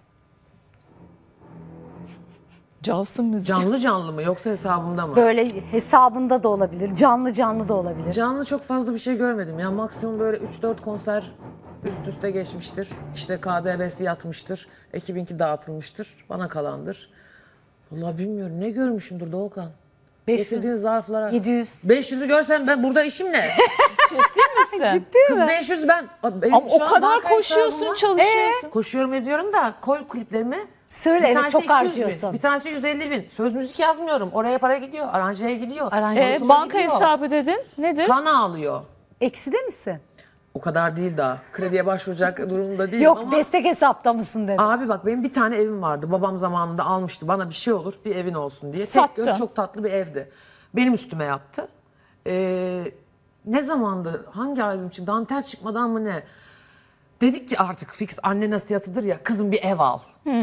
Calsın müzik. Canlı canlı mı yoksa hesabımda mı? Böyle hesabında da olabilir, canlı canlı da olabilir. Canlı çok fazla bir şey görmedim. Ya maksimum böyle üç dört konser üst üste geçmiştir. İşte K D V'si yatmıştır. Ekibinki dağıtılmıştır. Bana kalandır. Vallahi bilmiyorum. Ne görmüşümdür Doğukan? beş Getirdiğin yüz, zarflara. yedi yüz. beş yüzü görsem ben burada işim ne? Ciddi misin? Ciddi Kız mi? beş yüz ben. Benim Ama şu o an kadar banka hesabım koşuyorsun, var. çalışıyorsun. Koşuyorum ediyorum da koy kliplerimi. Söyle Bir evet tanesi çok iki yüz bin, harcıyorsun. bir tanesi yüz elli bin. Söz müzik yazmıyorum. Oraya para gidiyor. Aranjeye gidiyor. Aranje- Ee, Yalıtıma banka gidiyor. hesabı dedin. Nedir? Kana alıyor. Ekside misin? O kadar değil daha. Krediye başvuracak durumda değilim Yok ama. destek hesapta mısın dedi. Abi bak benim bir tane evim vardı. Babam zamanında almıştı. Bana bir şey olur bir evin olsun diye. Sattı. Tek göz çok tatlı bir evdi. Benim üstüme yaptı. Ee, ne zamandı? Hangi albüm için? Dantel çıkmadan mı ne? Dedik ki artık fix anne nasihatıdır ya. Kızım bir ev al.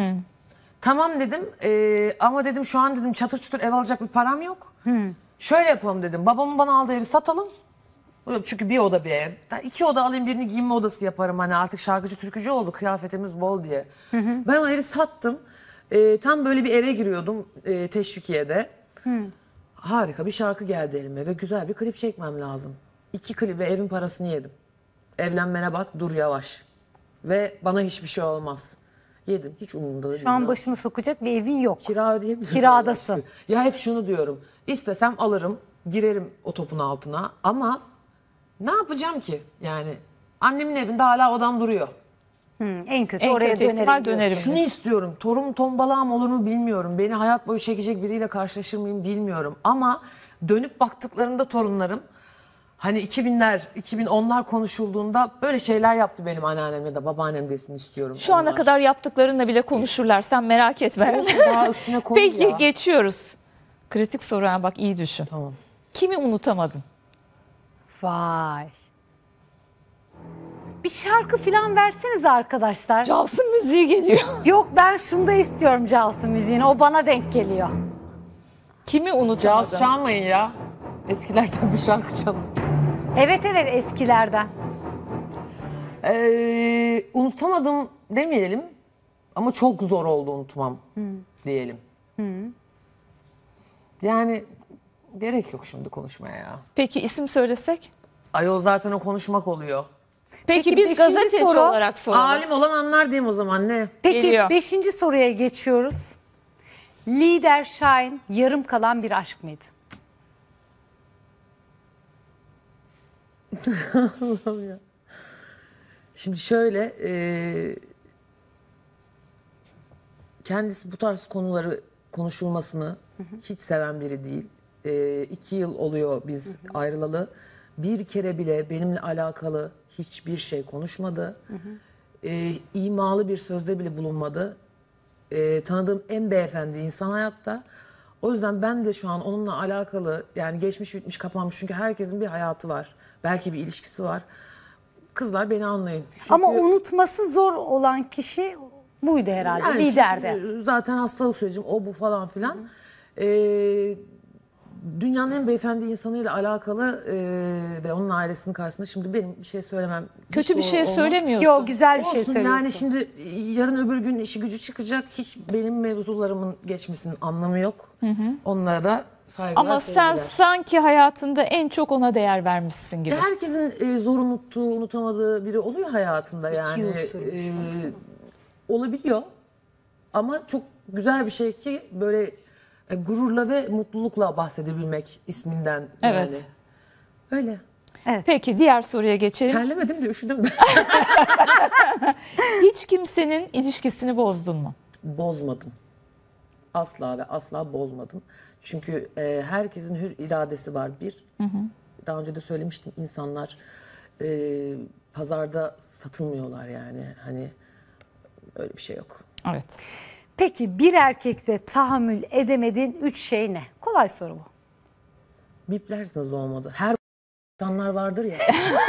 Tamam dedim. Ee, ama dedim şu an dedim çatır çutur ev alacak bir param yok. Şöyle yapalım dedim. Babamın bana aldığı evi satalım. Çünkü bir oda bir ev. İki oda alayım birini giyinme odası yaparım. Hani artık şarkıcı türkücü oldu kıyafetimiz bol diye. Ben o evi sattım. Ee, tam böyle bir eve giriyordum e, Teşvikiye'de. Harika bir şarkı geldi elime ve güzel bir klip çekmem lazım. İki klibe evin parasını yedim. Evlenmene bak dur yavaş. Ve bana hiçbir şey olmaz. Yedim hiç umurumda değil. Şu an ya. başını sokacak bir evin yok. Kira ödeyebiliriz. Kiradasın. Allah aşkına. Ya hep şunu diyorum. İstesem alırım, girerim o topun altına ama ne yapacağım ki? Yani annemin evinde hala odam duruyor. Hı, en kötü En oraya kötü ihtimal dönerim. diyorsun. dönerim. Şunu istiyorum. Torun tombalağım olur mu bilmiyorum. Beni hayat boyu çekecek biriyle karşılaşır mıyım bilmiyorum. Ama dönüp baktıklarında torunlarım hani iki binler, iki bin onlar konuşulduğunda böyle şeyler yaptı benim anneannem ya da babaannem desin istiyorum. Şu ana onlar. kadar yaptıklarınla bile konuşurlar. Sen merak etme. Daha üstüne konu Peki ya. geçiyoruz. Kritik soru ha, bak iyi düşün. Tamam. Kimi unutamadın? Vay. Bir şarkı falan verseniz arkadaşlar. Çalsın müziği geliyor. Yok ben şunu da istiyorum Cansu müziğini. O bana denk geliyor. Kimi Caz unutamadım? çalmayın ya. Eskilerden bir şarkı çalın. Evet evet eskilerden. Ee, unutamadım demeyelim ama çok zor oldu unutmam diyelim. Yani gerek yok şimdi konuşmaya ya. Peki isim söylesek? Ayol zaten o konuşmak oluyor. Peki, Peki, biz beşinci gazeteci soru. olarak soralım. Alim olan anlar diyeyim o zaman ne? Peki Geliyor. beşinci soruya geçiyoruz. Lider Şahin yarım kalan bir aşk mıydı? Şimdi şöyle e, kendisi bu tarz konuları konuşulmasını hiç seven biri değil. E, iki yıl oluyor biz ayrılalı. Bir kere bile benimle alakalı hiçbir şey konuşmadı. E, imalı bir sözde bile bulunmadı. E, tanıdığım en beyefendi insan hayatta. O yüzden ben de şu an onunla alakalı yani geçmiş bitmiş kapanmış çünkü herkesin bir hayatı var. Belki bir ilişkisi var. Kızlar beni anlayın. Çünkü Ama unutması zor olan kişi buydu herhalde, yani liderdi. çünkü zaten hastalık sürecim o bu falan filan. Ee, dünyanın en beyefendi insanıyla alakalı e, ve onun ailesinin karşısında şimdi benim bir şey söylemem. Kötü hiç bir doğru şey olmaz. söylemiyorsun. Yok güzel bir Olsun şey söylüyorsun. yani şimdi yarın öbür gün işi gücü çıkacak. Hiç benim mevzularımın geçmesinin anlamı yok. Onlara da saygılar, Ama sen sevgiler. sanki hayatında en çok ona değer vermişsin gibi. E, herkesin e, zor unuttuğu, unutamadığı biri oluyor hayatında yani. yıl sürmüş, E, baksana. olabiliyor. Ama çok güzel bir şey ki böyle e, gururla ve mutlulukla bahsedebilmek isminden. Evet. Yani. Öyle. Peki diğer soruya geçelim. Terlemedim de üşüdüm ben. Hiç kimsenin ilişkisini bozdun mu? Bozmadım. Asla ve asla bozmadım. Çünkü e, herkesin hür iradesi var bir. Daha önce de söylemiştim insanlar e, pazarda satılmıyorlar yani. Hani öyle bir şey yok. Evet. Peki bir erkekte tahammül edemediğin üç şey ne? Kolay soru bu. Biplersiniz olmadı. Her insanlar vardır ya.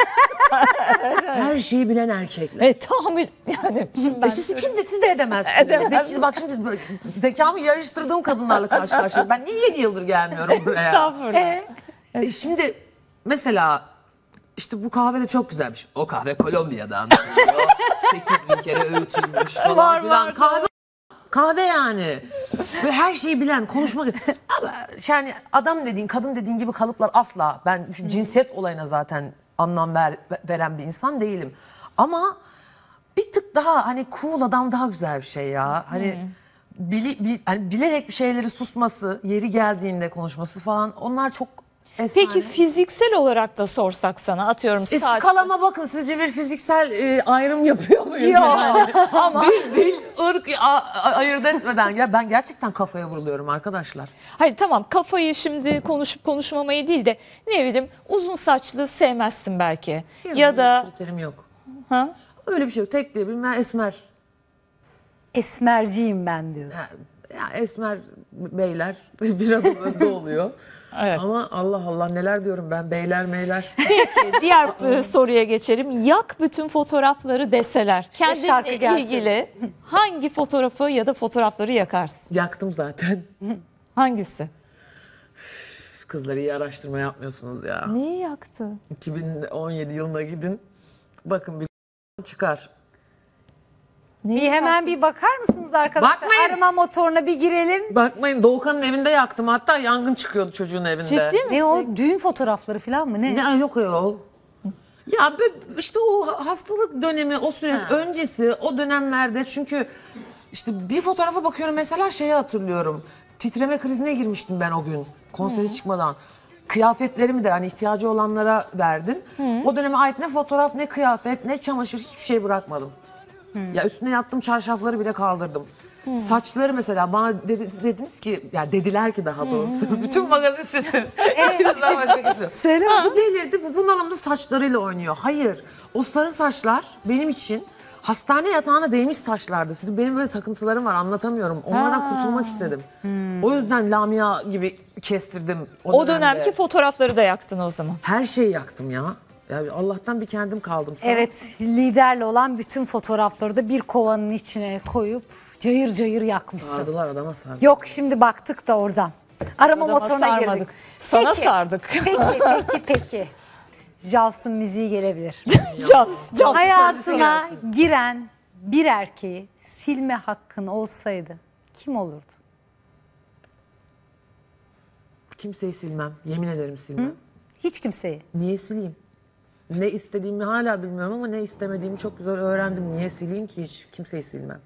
Her şeyi bilen erkekler. E, tahammül yani şimdi ben E siz, şimdi siz de edemezsiniz. Zeki, bak şimdi böyle zekamı yarıştırdığım kadınlarla karşı karşıyayım. Ben niye yedi yıldır gelmiyorum buraya? Estağfurullah. E şimdi mesela işte bu kahve de çok güzelmiş. O kahve Kolombiya'dan geliyor. sekiz bin kere öğütülmüş falan Var, filan. var, Kahve kahve yani. Ve her şeyi bilen, konuşmak. Ama yani adam dediğin, kadın dediğin gibi kalıplar asla. Ben şu cinsiyet olayına zaten anlam ver, veren bir insan değilim. Ama bir tık daha hani cool adam daha güzel bir şey ya. Hani bili, bil- hani bilerek bir şeyleri susması, yeri geldiğinde konuşması falan onlar çok efsane. Peki fiziksel olarak da sorsak sana atıyorum E, saç. skalama bakın sizce bir fiziksel e, ayrım yapıyor muyum? Yok. Yani? Ama Dil, dil, ırk a- a- ayırt etmeden. Ya ben gerçekten kafaya vuruluyorum arkadaşlar. hayır tamam kafayı şimdi konuşup konuşmamayı değil de ne bileyim uzun saçlı sevmezsin belki. Ya da Kriterim yok. ha? Öyle bir şey yok. Tek diyebilirim ben esmer. Esmerciyim ben diyorsun. Ya, ya esmer beyler bir adım önde oluyor. Evet. Ama Allah Allah neler diyorum ben beyler meyler. Diğer e, soruya geçelim. Yak bütün fotoğrafları deseler. şarkı Kendinle gelsin. ilgili hangi fotoğrafı ya da fotoğrafları yakarsın? Yaktım zaten. Hangisi? Kızlar iyi araştırma yapmıyorsunuz ya. Neyi yaktı? iki bin on yedi yılına gidin. Bakın bir çıkar. Neyi Bir hemen bir bakar mısınız arkadaşlar? Bakmayın. Arama motoruna bir girelim. Bakmayın Doğukan'ın evinde yaktım. Hatta yangın çıkıyordu çocuğun evinde. Ciddi mi? Ne o? Düğün fotoğrafları falan mı? Ne? Ne yok ayol. Ya be- işte o hastalık dönemi, o süreç öncesi, o dönemlerde çünkü işte bir fotoğrafa bakıyorum mesela şeyi hatırlıyorum. Titreme krizine girmiştim ben o gün konsere çıkmadan. Kıyafetlerimi de hani ihtiyacı olanlara verdim. O döneme ait ne fotoğraf, ne kıyafet, ne çamaşır hiçbir şey bırakmadım. Ya üstüne yattığım çarşafları bile kaldırdım. Saçları mesela bana dedi- dediniz ki, ya dediler ki daha doğrusu. Bütün magazin sizsiniz. Hepinizden başka kimse yok. Söyle Bu delirdi, bu bunalımda saçlarıyla oynuyor. Hayır, o sarı saçlar benim için hastane yatağına değmiş saçlardı. Sizin benim böyle takıntılarım var, anlatamıyorum. Onlardan kurtulmak istedim. O yüzden Lamia gibi kestirdim o, O dönemde. dönemki fotoğrafları da yaktın o zaman. Her şeyi yaktım ya. Yani Allah'tan bir kendim kaldım. Sana. Evet, liderle olan bütün fotoğrafları da bir kovanın içine koyup cayır cayır yakmışsın. Sardılar, adama sardılar. Yok, şimdi baktık da oradan. Arama Adama motoruna sarmadık. girdik. Sana Peki, sardık. Peki, peki, peki. Jaws'un müziği gelebilir. Caz, caz. Hayatına giren bir erkeği silme hakkın olsaydı kim olurdu? Kimseyi silmem. Yemin ederim silmem. Hiç kimseyi. Niye sileyim? Ne istediğimi hala bilmiyorum ama ne istemediğimi çok güzel öğrendim. Niye sileyim ki hiç? Kimseyi silmem.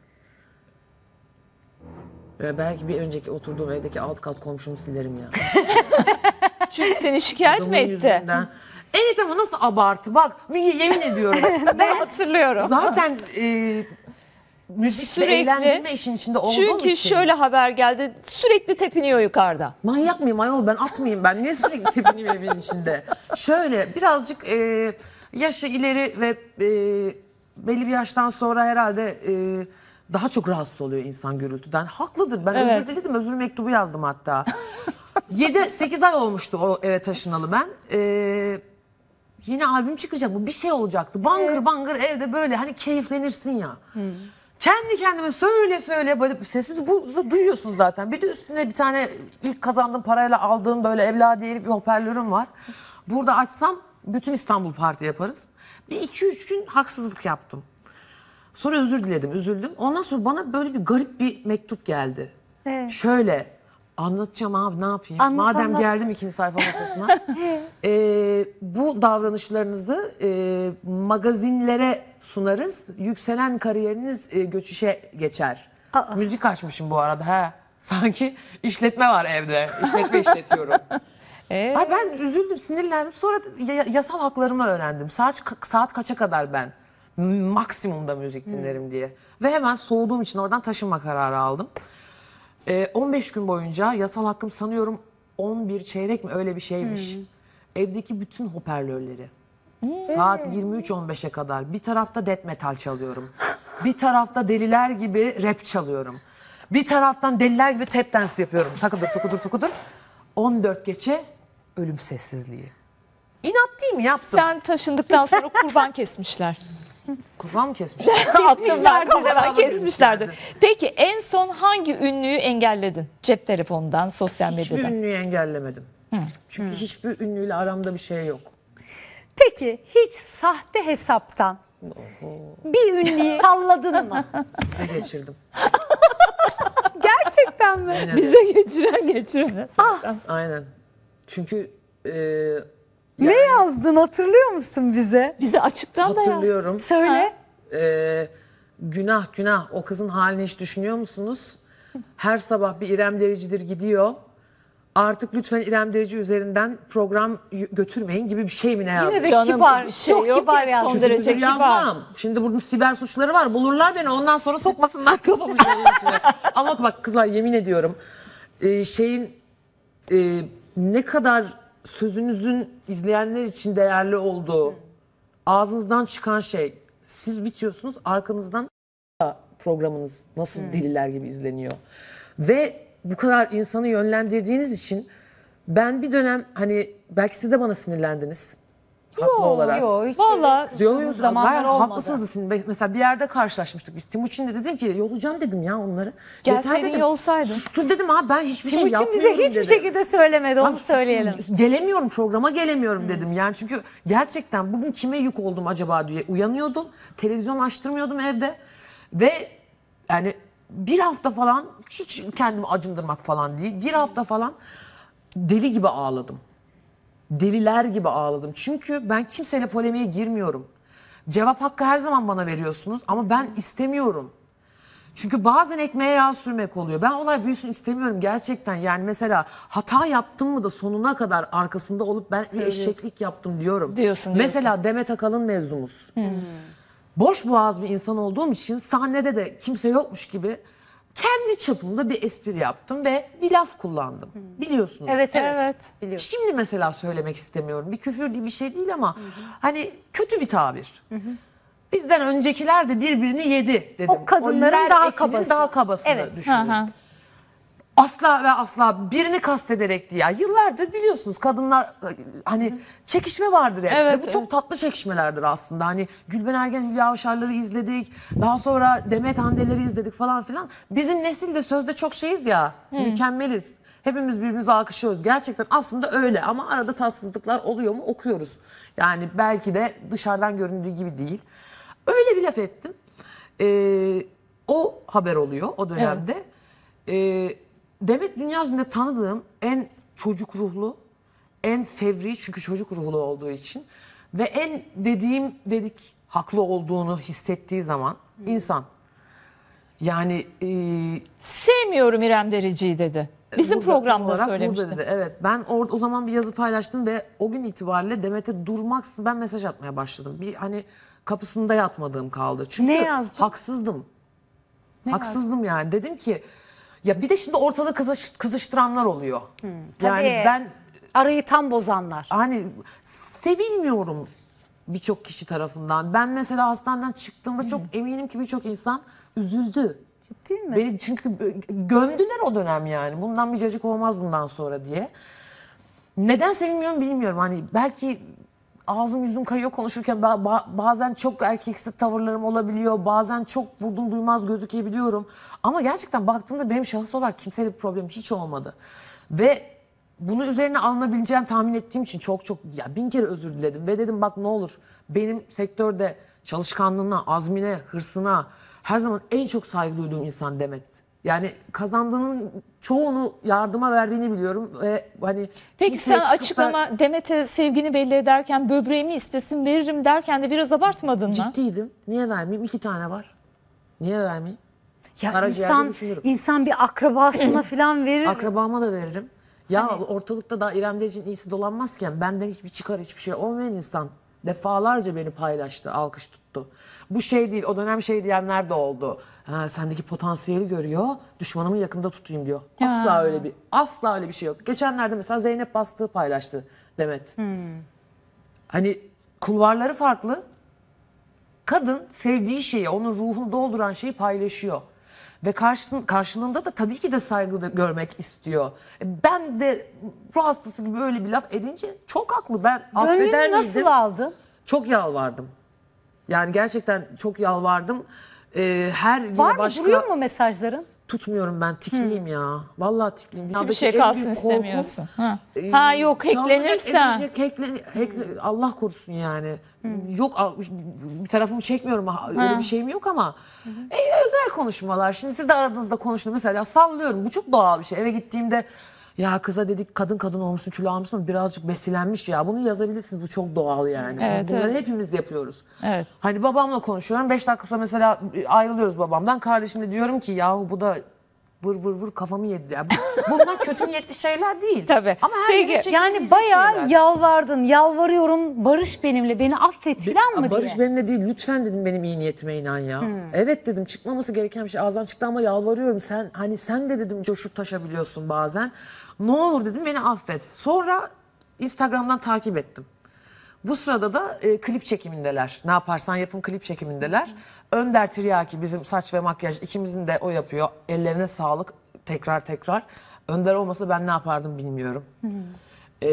Ve belki bir önceki oturduğum evdeki alt kat komşumu silerim ya. Çünkü seni şikayet mi Adamın etti? yüzünden. Evet ama nasıl abartı? Bak Müge, yemin ediyorum. Ben hatırlıyorum. Zaten e, müzikle Sürekli. eğlendirme işin içinde olduğum Çünkü için. şöyle haber geldi, sürekli tepiniyor yukarıda. Manyak mıyım ayol, ben at mıyım ben? Niye sürekli tepineyim evin içinde? Şöyle birazcık e, yaşı ileri ve e, belli bir yaştan sonra herhalde e, daha çok rahatsız oluyor insan gürültüden. Haklıdır, ben Evet. özür diledim, özür mektubu yazdım hatta. yedi sekiz ay olmuştu o eve taşınalı ben. E, yine albüm çıkacak, bu bir şey olacaktı. Bangır bangır evde böyle hani keyiflenirsin ya. Kendi kendime söyle söyle böyle sesi bu, duyuyorsunuz zaten. Bir de üstüne bir tane ilk kazandığım parayla aldığım böyle evladiyelik bir hoparlörüm var. Burada açsam bütün İstanbul parti yaparız. Bir iki üç gün haksızlık yaptım. Sonra özür diledim, üzüldüm. Ondan sonra bana böyle bir garip bir mektup geldi. Evet. Şöyle anlatacağım abi, ne yapayım? Anlat, Madem anlat. geldim ikinci sayfa masasına. Ee, bu davranışlarınızı e, magazinlere sunarız. Yükselen kariyeriniz e, göçüşe geçer. Aa. Müzik açmışım bu arada. He. Sanki işletme var evde. İşletme işletiyorum. Ee? Ay ben üzüldüm, sinirlendim. Sonra ya- yasal haklarımı öğrendim. Saat saat kaça kadar ben maksimumda müzik dinlerim diye. Ve hemen soğuduğum için oradan taşınma kararı aldım. Ee, on beş gün boyunca yasal hakkım sanıyorum on bir çeyrek mi öyle bir şeymiş. Evdeki bütün hoparlörleri saat yirmi üç on beşe kadar bir tarafta death metal çalıyorum. Bir tarafta deliler gibi rap çalıyorum. Bir taraftan deliler gibi tap dance yapıyorum. Takıdır tukudur tukudur. on dört geçe ölüm sessizliği. İnat değil mi? Yaptım. Sen taşındıktan sonra kurban kesmişler. Kurban mı kesmişler? Kesmişler, kafadan Kurban kesmişlerdir. kesmişlerdi. Peki en son hangi ünlüyü engelledin? Cep telefonundan, sosyal Hiçbir medyadan. ünlüyü engellemedim. Çünkü hiçbir ünlüyle aramda bir şey yok. Peki hiç sahte hesaptan bir ünlüyü salladın mı? Size geçirdim. Gerçekten mi? Bize geçiren geçirene. Aynen. Çünkü e, Ne yazdın, hatırlıyor musun bize? Bize açıktan da ya. hatırlıyorum. Söyle. E, günah günah, o kızın halini hiç düşünüyor musunuz? Her sabah bir İrem Derici'dir gidiyor. Artık lütfen İrem Derici üzerinden program y- götürmeyin gibi bir şey mi ne yazdı? Yine de Canım, kibar, bir şey çok yok kibar ya, yazdın. son derece Küfür kibar. yazmam. Şimdi burada siber suçları var. Bulurlar beni. Ondan sonra sokmasınlar kafamı şeyin içine. Ama bak kızlar, yemin ediyorum e, şeyin e, ne kadar sözünüzün izleyenler için değerli olduğu, ağzınızdan çıkan şey, siz bitiyorsunuz, arkanızdan programınız nasıl deliler gibi izleniyor. Ve bu kadar insanı yönlendirdiğiniz için ben bir dönem hani belki siz de bana sinirlendiniz. Haklı olarak. Yok, hiç Vallahi öyle Yo, yo, zamanlar gayet olmadı. haklısınız sizin. Be- Mesela bir yerde karşılaşmıştık biz. Timuçin de dedim ki yollayacağım dedim ya onları. Gelseydin, Yeter dedim. yolsaydın. Sustur dedim abi, ben hiçbir şey Timuçin yapmıyorum bize hiçbir dedim. şekilde söylemedi, onu Abi susun, söyleyelim. gelemiyorum, programa gelemiyorum dedim. Yani çünkü gerçekten bugün kime yük oldum acaba diye uyanıyordum. Televizyon açtırmıyordum evde. Ve yani bir hafta falan, hiç kendimi acındırmak falan değil, bir hafta falan deli gibi ağladım. Deliler gibi ağladım. Çünkü ben kimseyle polemiğe girmiyorum. Cevap hakkı her zaman bana veriyorsunuz ama ben istemiyorum. Çünkü bazen ekmeğe yağ sürmek oluyor. Ben olay büyüsün istemiyorum gerçekten. Yani mesela hata yaptım mı da sonuna kadar arkasında olup ben bir eşeklik yaptım diyorum. Diyorsun, diyorsun. Mesela Demet Akalın mevzumuz. Boş boğaz bir insan olduğum için sahnede de kimse yokmuş gibi kendi çapımda bir espri yaptım ve bir laf kullandım. Biliyorsunuz. Evet, evet. Evet. Biliyorum. Şimdi mesela söylemek istemiyorum. Bir küfür gibi bir şey değil ama hani kötü bir tabir. Bizden öncekiler de birbirini yedi dedim. O kadınların ler daha ekinin kabası. daha kabasını Evet. düşünün. Hı hı. asla ve asla birini kastederek değil. Yani yıllardır biliyorsunuz kadınlar hani çekişme vardır hep. Evet, Ve bu çok evet. tatlı çekişmelerdir aslında. Hani Gülben Ergen, Hülya Avşarları izledik. Daha sonra Demet Hande'leri izledik falan filan. Bizim nesil de sözde çok şeyiz ya. Mükemmeliz. Hepimiz birbirimizi alkışlıyoruz. Gerçekten aslında öyle ama arada tatsızlıklar oluyor mu okuyoruz. Yani belki de dışarıdan göründüğü gibi değil. Öyle bir laf ettim. Ee, o haber oluyor o dönemde. Ee, Demet dünya üzerinde tanıdığım en çocuk ruhlu, en fevri çünkü çocuk ruhlu olduğu için ve en dediğim dedik haklı olduğunu hissettiği zaman insan. Yani e, Sevmiyorum İrem Derici'yi dedi. Bizim burada programda olarak söylemişti. burada dedi. Evet, ben orada o zaman bir yazı paylaştım ve o gün itibariyle Demet'e durmaksızın ben mesaj atmaya başladım. Bir hani kapısında yatmadığım kaldı. Çünkü Ne yazdın? haksızdım. haksızdım yani. Dedim ki ya bir de şimdi ortada kızış, kızıştıranlar oluyor. yani tabii. ben Arayı tam bozanlar. hani sevilmiyorum birçok kişi tarafından. Ben mesela hastaneden çıktığımda çok eminim ki birçok insan üzüldü. Ciddi mi? Beni çünkü gömdüler o dönem yani. Bundan bir cacık olmaz bundan sonra diye. Neden sevilmiyorum bilmiyorum. Hani belki ağzım yüzüm kayıyor konuşurken ba- ba- bazen çok erkeksi tavırlarım olabiliyor. Bazen çok vurdum duymaz gözükebiliyorum. Ama gerçekten baktığımda benim şahıs olarak kimseyle bir problemim hiç olmadı. Ve bunu üzerine alınabileceğini tahmin ettiğim için çok çok ya bin kere özür diledim. Ve dedim bak ne olur benim sektörde çalışkanlığına, azmine, hırsına her zaman en çok saygı duyduğum insan Demet. Yani kazandığının çoğunu yardıma verdiğini biliyorum ve hani Peki kimseye sen çıkıp da açıklama Demet'e sevgini belli ederken böbreğimi istesin veririm derken de biraz abartmadın mı? ciddiydim. Niye vermeyeyim? İki tane var. Niye vermeyeyim? Ya Karaciğerde insan, düşünürüm. insan bir akrabasına falan verir. Akrabama da veririm. Ya ortalıkta daha İrem Derici'nin iyisi dolanmazken benden hiçbir çıkar hiçbir şey olmayan insan defalarca beni paylaştı, alkış tuttu. Bu şey değil, o dönem şey diyenler de oldu. Ha, sendeki potansiyeli görüyor, düşmanımı yakında tutayım diyor. Asla Ya. öyle bir, asla öyle bir şey yok. Geçenlerde mesela Zeynep Bastığı paylaştı Demet. Hani kulvarları farklı. Kadın sevdiği şeyi, onun ruhunu dolduran şeyi paylaşıyor. Ve karşın, karşılığında da tabii ki de saygı ve- görmek istiyor. E, Ben de ruh hastası gibi öyle bir laf edince çok haklı. Ben affeder Gönlünü miydim? nasıl aldın? Çok yalvardım. Yani gerçekten çok yalvardım. Ee, her yine Var mı? başka Duruyor mu mesajların? tutmuyorum ben tikliyim ya. Vallahi tikliyim. Hiçbir Dünyadaki şey en kalsın büyük korkum, istemiyorsun. Ha. e, ha yok çalınacak, hacklenirsen. edilecek, hackle- hackle- Allah korusun yani. Yok a- bir tarafımı çekmiyorum ha, öyle bir şeyim yok ama e, özel konuşmalar. Şimdi siz de aranızda konuşun mesela sallıyorum. Bu çok doğal bir şey. Eve gittiğimde ya kıza dedik kadın kadın olmuşsun kilo almışsın birazcık besilenmiş ya. Bunu yazabilirsiniz bu çok doğal yani. Evet, Bunları evet. hepimiz yapıyoruz. Evet. Hani babamla konuşuyorum. Beş dakika sonra mesela ayrılıyoruz babamdan. Kardeşimle diyorum ki yahu bu da vır vır vır kafamı yedi. Ya. Bu- Bunlar kötü niyetli şeyler değil. Tabii. Ama her Peki, yere Yani çekilecek bayağı şeyler. yalvardın. Yalvarıyorum barış benimle beni affet falan mı Barış diye. benimle değil lütfen dedim benim iyi niyetime inan ya. Evet dedim çıkmaması gereken bir şey ağzından çıktı ama yalvarıyorum. Sen hani sen de dedim coşup taşabiliyorsun bazen. Ne olur dedim beni affet. Sonra Instagram'dan takip ettim. Bu sırada da e, klip çekimindeler. Ne yaparsan yapın klip çekimindeler. Önder Tiryaki bizim saç ve makyaj ikimizin de o yapıyor. Ellerine sağlık tekrar tekrar. Önder olmasa ben ne yapardım bilmiyorum. Ee,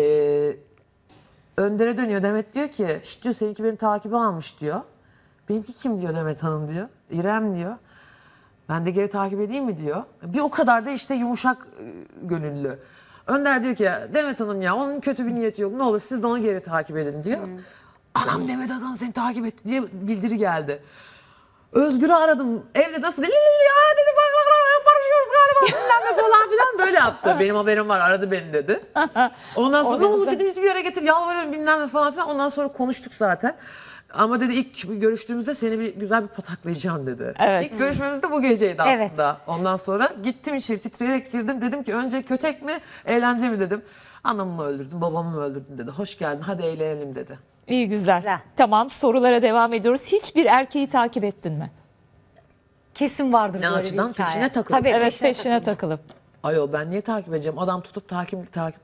Önder'e dönüyor Demet diyor ki şşt diyor seninki beni takibe almış diyor. Benimki kim diyor Demet Hanım diyor. İrem diyor. Ben de geri takip edeyim mi diyor. Bir o kadar da işte yumuşak e, gönüllü. Önder diyor ki Demet Hanım ya onun kötü bir niyeti yok. Ne olur siz de onu geri takip edin diyor. Anam Demet Akan seni takip etti diye bildiri geldi. Özgür'ü aradım. Evde nasıl dedi? Ya dedi bak bak bak barışıyoruz galiba bilmem ne falan filan böyle yaptı. Benim haberim var aradı beni dedi. Ondan sonra ne olur dedim bizi bir yere getir yalvarıyorum bilmem ne falan filan. Ondan sonra konuştuk zaten. Ama dedi ilk görüştüğümüzde seni bir güzel bir pataklayacağım dedi. Evet. İlk görüşmemiz de bu geceydi Evet. aslında. Ondan sonra gittim içeri titreyerek girdim. Dedim ki önce kötek mi eğlence mi dedim. Anamı mı öldürdün babamı mı öldürdün dedi. Hoş geldin hadi eğlenelim dedi. İyi güzel. Güzel. Tamam sorulara devam ediyoruz. Hiçbir erkeği takip ettin mi? Kesin vardır Ne böyle açıdan? bir hikaye. Peşine takılıp. Tabii Evet peşine, peşine takılıp. Ayol ben niye takip edeceğim? Adam tutup takip takip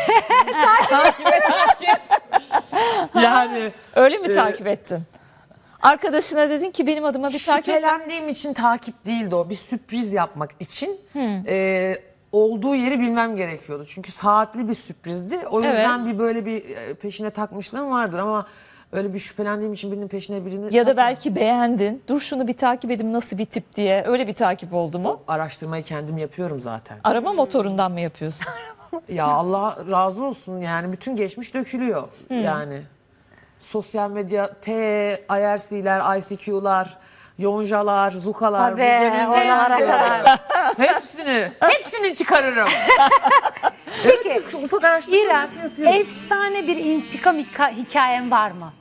yani Öyle mi Ee, takip ettin? Arkadaşına dedin ki benim adıma bir takip et. şüphelendiğim için takip değildi o. Bir sürpriz yapmak için. Ee, olduğu yeri bilmem gerekiyordu. Çünkü saatli bir sürprizdi. O yüzden Evet. bir böyle bir e, peşine takmışlığım vardır ama öyle bir şüphelendiğim için birinin peşine birini Ya da belki beğendin. Dur şunu bir takip edeyim nasıl bir tip diye. Öyle bir takip oldu mu? araştırmayı kendim yapıyorum zaten. Arama motorundan mı yapıyorsun? Ya Allah razı olsun yani bütün geçmiş dökülüyor yani. Sosyal medya, T, I R C'ler, I C Q'lar, Yoncalar, Zukalar. Tabii, Müge'nin oralara hepsini- kadar. Hepsini, hepsini çıkarırım. Peki Şu ufak araştırma İrem, yapıyorum. efsane bir intikam hika- hikayen var mı?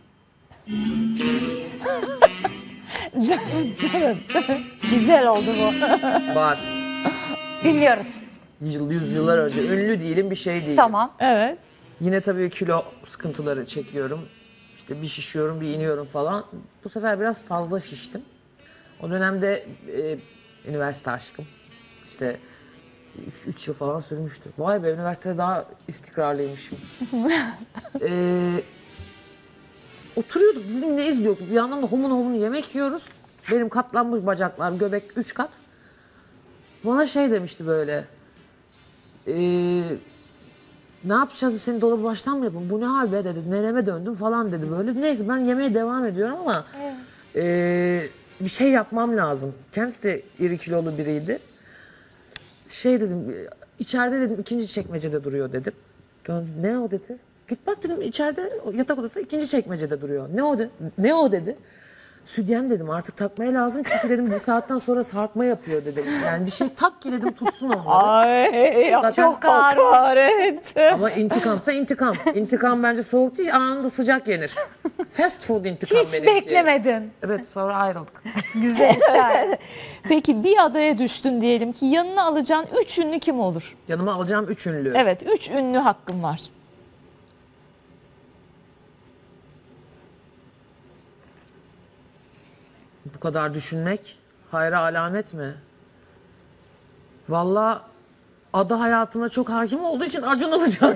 Güzel oldu bu. Var. Dinliyoruz. Yıl, yüzyıllar önce ünlü değilim bir şey değilim. Tamam. Evet. Yine tabii kilo sıkıntıları çekiyorum. İşte bir şişiyorum, bir iniyorum falan. Bu sefer biraz fazla şiştim. O dönemde e, üniversite aşkım. İşte üç yıl falan sürmüştü. Vay be üniversitede daha istikrarlıymışım. ee, oturuyorduk, bizim ne izliyorduk? Bir yandan da homun homun yemek yiyoruz. Benim katlanmış bacaklar, göbek üç kat. Bana şey demişti böyle. Ee, ne yapacağız biz senin dolabı baştan mı yapalım? Bu ne hal be dedi. Nereme döndüm falan dedi böyle. Neyse ben yemeğe devam ediyorum ama ee, bir şey yapmam lazım. Kendisi de iri kilolu biriydi. Şey dedim, içeride dedim ikinci çekmecede duruyor dedim. Döndü, ne o dedi. Git bak dedim içeride yatak odası ikinci çekmecede duruyor. Ne o dedi? Ne o dedi. Sütyen dedim artık takmaya lazım çünkü dedim bir saatten sonra sarkma yapıyor dedim. Yani bir şey tak ki dedim tutsun onları. Ay Zaten- Çok ağırmış. hakaret. Ama intikamsa intikam. İntikam bence soğuk değil anında sıcak yenir. Fast food intikam Hiç benimki. beklemedin. Evet sonra ayrıldık. Güzel hikaye. Peki bir adaya düştün diyelim ki yanına alacağın üç ünlü kim olur? Yanıma alacağım üç ünlü. Evet, üç ünlü hakkın var. Bu kadar düşünmek hayra alamet mi? Vallahi ada hayatına çok hakim olduğu için Acun alacağım.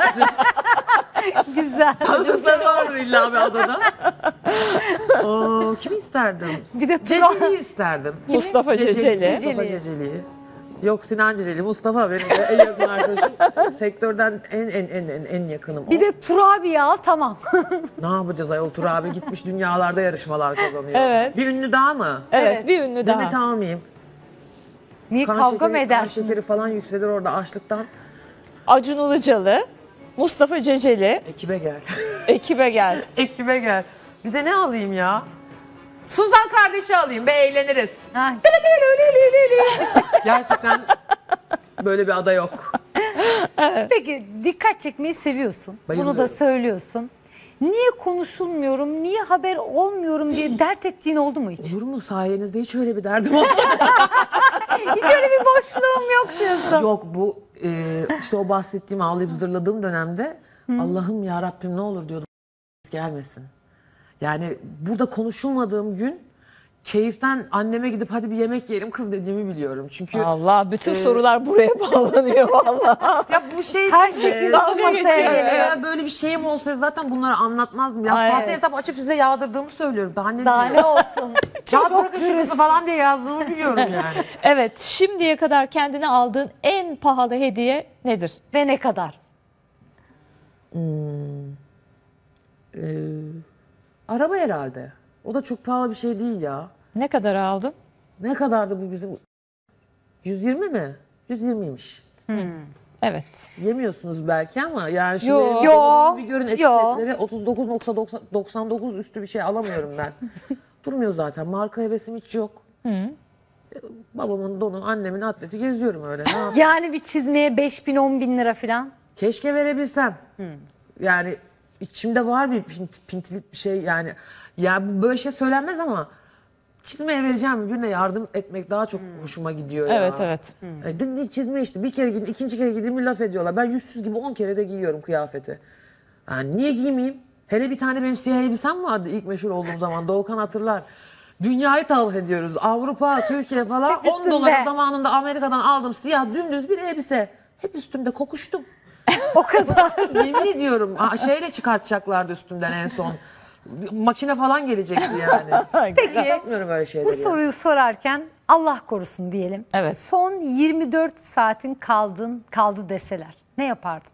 Güzel. Kızlar vardı illa bir adada. Oo, kimi isterdim? Bir de Turan. Ceceli'yi isterdim. Mustafa Ceceli. Ceceli. Mustafa Ceceli'yi. Yok Sinan Ceceli. Mustafa benim en yakın arkadaşım. Sektörden en en en en, en yakınım o. Bir de Turabi al tamam. Ne yapacağız ayol Tur abi gitmiş dünyalarda yarışmalar kazanıyor. Evet. Bir ünlü daha mı? Evet, Evet. bir ünlü daha. Demet almayayım. Niye Kan kavga şekeri, mı kan edersin? şekeri falan yükselir orada açlıktan. Acun Ilıcalı, Mustafa Ceceli, Ekibe gel. ekibe gel. Ekibe gel. Bir de ne alayım ya? Suzan kardeşi alayım be eğleniriz. Ha, Gerçekten böyle bir ada yok. peki dikkat çekmeyi seviyorsun. Bunu da Bayılıyorum. söylüyorsun. Niye konuşulmuyorum, niye haber olmuyorum diye dert ettiğin oldu mu hiç? Olur mu sayenizde hiç öyle bir derdim olmadı. Hiç öyle bir boşluğum yok diyorsun. Yok bu e, işte o bahsettiğim ağlayıp zırladığım dönemde Allah'ım ya Rabbim ne olur diyordum gelmesin. Yani burada konuşulmadığım gün keyiften anneme gidip hadi bir yemek yiyelim kız dediğimi biliyorum. Çünkü Allah, bütün sorular buraya bağlanıyor vallahi. ya bu şey Her e, şekilde şey olmasaya geçiyor. geliyor. Eğer böyle bir şeyim olsaydı zaten bunları anlatmazdım. Ya Ay, Fatih evet. hesap açıp size yağdırdığımı söylüyorum. Daha ne Daha diyeyim? ne olsun. Rahat bırakın şu kızı falan diye yazdığımı biliyorum yani. Evet, şimdiye kadar kendine aldığın en pahalı hediye nedir? Ve ne kadar? Araba herhalde. O da çok pahalı bir şey değil ya. Ne kadar aldın? Ne kadardı bu bizim? yüz yirmi mi? yüz yirmiymiş. Evet. Yemiyorsunuz belki ama yani şu Yo. benim Yo. dolabımı bir görün Yo. etiketleri otuz dokuz nokta doksan dokuz üstü bir şey alamıyorum ben. Durmuyor zaten. Marka hevesim hiç yok. Babamın donu, annemin atleti geziyorum öyle. Ne yapayım? Yani bir çizmeye beş bin on bin lira falan. Keşke verebilsem. Yani içimde var bir pint, pintilik bir şey yani. Ya bu böyle şey söylenmez ama çizmeye vereceğim birine yardım etmek daha çok hoşuma gidiyor ya. Evet, evet. Yani din- din- çizme işte bir kere gidin ikinci kere gidin bir laf ediyorlar. Ben yüzsüz gibi on kere de giyiyorum kıyafeti. Yani niye giymeyeyim? Hele bir tane benim siyah elbisem vardı ilk meşhur olduğum zaman. Doğukan hatırlar. Dünyayı tavaf ediyoruz. Avrupa, Türkiye falan. Tek on üstünde. dolar zamanında Amerika'dan aldım siyah dümdüz bir elbise. Hep üstümde kokuştum. O kadar. Yemin ediyorum ha, şeyle çıkartacaklardı üstümden en son. Makine falan gelecekti yani. Peki Yapmıyorum öyle şeyleri. bu soruyu sorarken Allah korusun diyelim. Evet. Son yirmi dört saatin kaldın, kaldı deseler ne yapardın?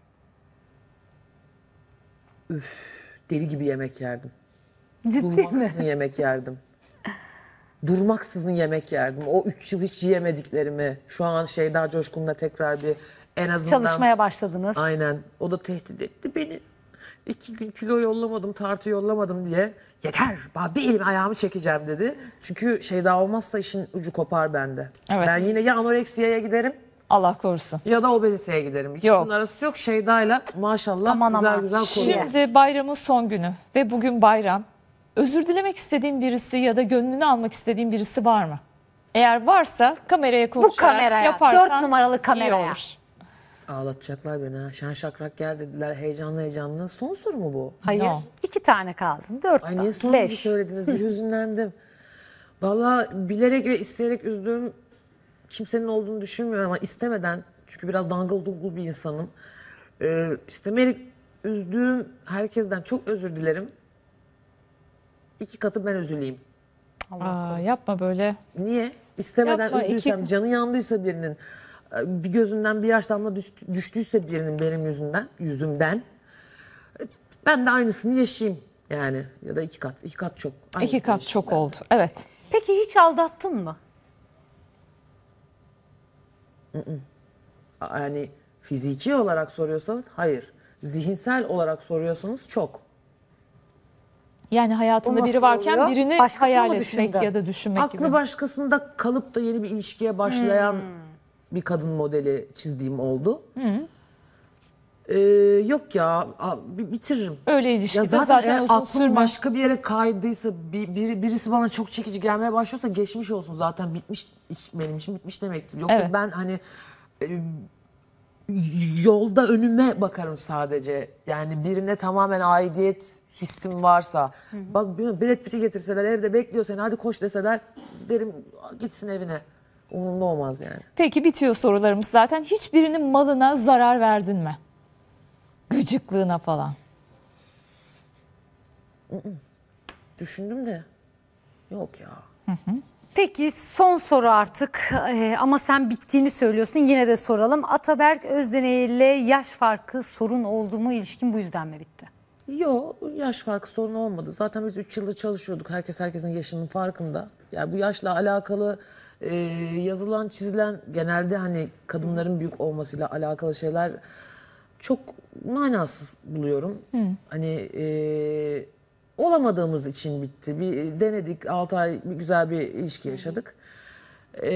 Deli gibi yemek yerdim. Ciddi mi? Durmaksızın yemek yerdim. Durmaksızın yemek yerdim. O üç yıl hiç yiyemediklerimi şu an Şeyda Coşkun'la tekrar bir en azından... Çalışmaya başladınız. Aynen. O da tehdit etti beni. İki gün kilo yollamadım, tartı yollamadım diye. Yeter, bak bir elimi ayağımı çekeceğim dedi. Çünkü Şeyda olmazsa işin ucu kopar bende. Evet. Ben yine ya anoreksiyaya giderim Allah korusun. ya da obeziteye giderim. İkisinin Yok. arası yok. Şeyda'yla maşallah Aman güzel aman. güzel koruyor. Şimdi bayramın son günü ve bugün bayram. Özür dilemek istediğin birisi ya da gönlünü almak istediğin birisi var mı? Eğer varsa kameraya konuşarak kameraya, yaparsan dört numaralı iyi kameraya. olur. Ağlatacaklar beni ha. Şen şakrak gel dediler heyecanlı heyecanlı. Son soru mu bu? Hayır. No. iki tane kaldın. Dört Ay tane. niye son gibi Beş. söylediniz? Bir hüzünlendim. Valla bilerek ve isteyerek üzdüğüm kimsenin olduğunu düşünmüyorum ama istemeden, çünkü biraz dangıl dungul bir insanım. Ee, istemeyerek üzdüğüm herkesten çok özür dilerim. İki katı ben üzüleyim. Aa, yapma böyle. Niye? İstemeden Yapma, üzdüysem, iki- canı yandıysa birinin, bir gözünden bir yaş damla düş- düştüyse birinin benim yüzümden, yüzümden, ben de aynısını yaşayayım yani. Ya da iki kat, iki kat çok. Aynısını İki kat yaşayayım çok ben. oldu. Evet. Peki hiç aldattın mı? Yani fiziki olarak soruyorsanız hayır. Zihinsel olarak soruyorsanız çok. Yani hayatında O biri nasıl varken oluyor? birini Başkasını hayal mı etmek düşündün? ya da düşünmek Aklı gibi. başkasında kalıp da yeni bir ilişkiye başlayan Hmm. bir kadın modeli çizdiğim oldu. Ee, yok ya, a- bi- bitiririm. Öyle Ya ilişkide zaten, zaten, eğer uzun aklım sürmez. başka bir yere kaydıysa, bir, biri- birisi bana çok çekici gelmeye başlıyorsa geçmiş olsun, zaten bitmiş, iş benim için bitmiş demektir. Yoksa Evet. ben hani e, yolda önüme bakarım sadece. Yani birine tamamen aidiyet hissim varsa. Bak Brad Pitt'i getirseler, evde bekliyor seni, hadi koş deseler, derim gitsin evine. Umurumda olmaz yani. Peki bitiyor sorularımız zaten. Hiçbirinin malına zarar verdin mi? Gıcıklığına falan. Düşündüm de yok ya. Peki son soru artık. Ee, ama sen bittiğini söylüyorsun, yine de soralım. Ataberk Özdeney ile yaş farkı sorun oldu mu, ilişkin bu yüzden mi bitti? Yok, yaş farkı sorun olmadı. Zaten biz üç yıldır çalışıyorduk. Herkes herkesin yaşının farkında. Yani bu yaşla alakalı e, yazılan, çizilen, genelde hani kadınların büyük olmasıyla alakalı şeyler çok manasız buluyorum. Hani e, olamadığımız için bitti. Bir denedik, altı ay bir güzel bir ilişki yaşadık. E,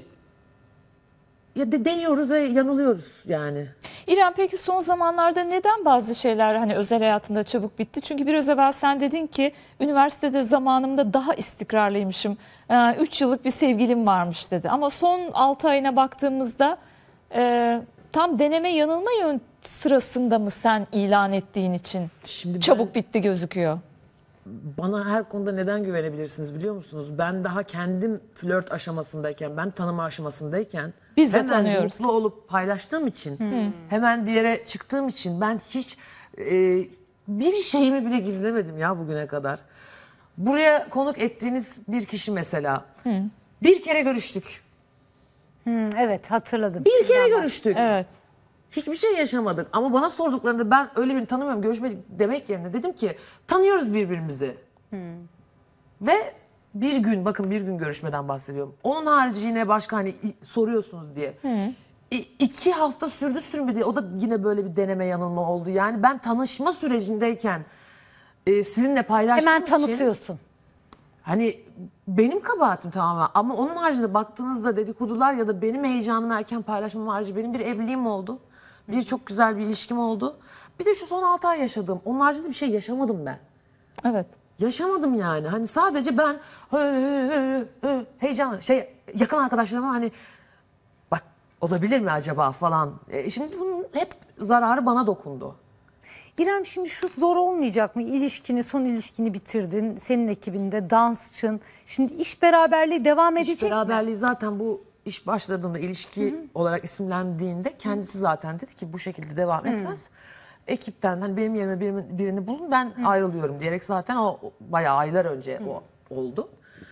ya de, deniyoruz ve yanılıyoruz yani. İrem, peki son zamanlarda neden bazı şeyler hani özel hayatında çabuk bitti? Çünkü biraz evvel sen dedin ki üniversitede zamanımda daha istikrarlıymışım. üç yıllık bir sevgilim varmış dedi. Ama son altı ayına baktığımızda e, tam deneme yanılma yön sırasında mı sen ilan ettiğin için Şimdi ben- çabuk bitti gözüküyor? Bana her konuda neden güvenebilirsiniz biliyor musunuz? Ben daha kendim flört aşamasındayken, ben tanıma aşamasındayken Biz de hemen tanıyoruz. mutlu olup paylaştığım için, hemen bir yere çıktığım için ben hiç e, bir şeyimi bile gizlemedim ya bugüne kadar. Buraya konuk ettiğiniz bir kişi mesela. Bir kere görüştük. Hı, evet, hatırladım. Bir kere görüştük. Evet. Hiçbir şey yaşamadık ama bana sorduklarında ben öyle birini tanımıyorum, görüşmedik demek yerine dedim ki tanıyoruz birbirimizi. Ve bir gün, bakın bir gün görüşmeden bahsediyorum. Onun harici yine başka hani i- soruyorsunuz diye. İ- iki hafta sürdü sürmedi, o da yine böyle bir deneme yanılma oldu. Yani ben tanışma sürecindeyken e, sizinle paylaştığım Hemen için tanıtıyorsun. hani benim kabahatim tamamen, ama onun haricinde baktığınızda dedikodular ya da benim heyecanımı erken paylaşmam harici benim bir evliliğim oldu. Bir çok güzel bir ilişkim oldu. Bir de şu son altı ay yaşadım. Onun haricinde bir şey yaşamadım ben. Evet. Yaşamadım yani. Hani sadece ben heyecan, şey, yakın arkadaşlarıma hani bak olabilir mi acaba falan. E, şimdi bunun hep zararı bana dokundu. İrem, şimdi şu zor olmayacak mı? İlişkini, son ilişkini bitirdin. Senin ekibinde dansçın. Şimdi iş beraberliği devam edecek İş mi? beraberliği zaten bu iş başladığında, ilişki olarak isimlendiğinde kendisi zaten dedi ki bu şekilde devam etmez. Ekipten hani benim yerime birini, birini bulun, ben ayrılıyorum diyerek zaten o bayağı aylar önce o oldu.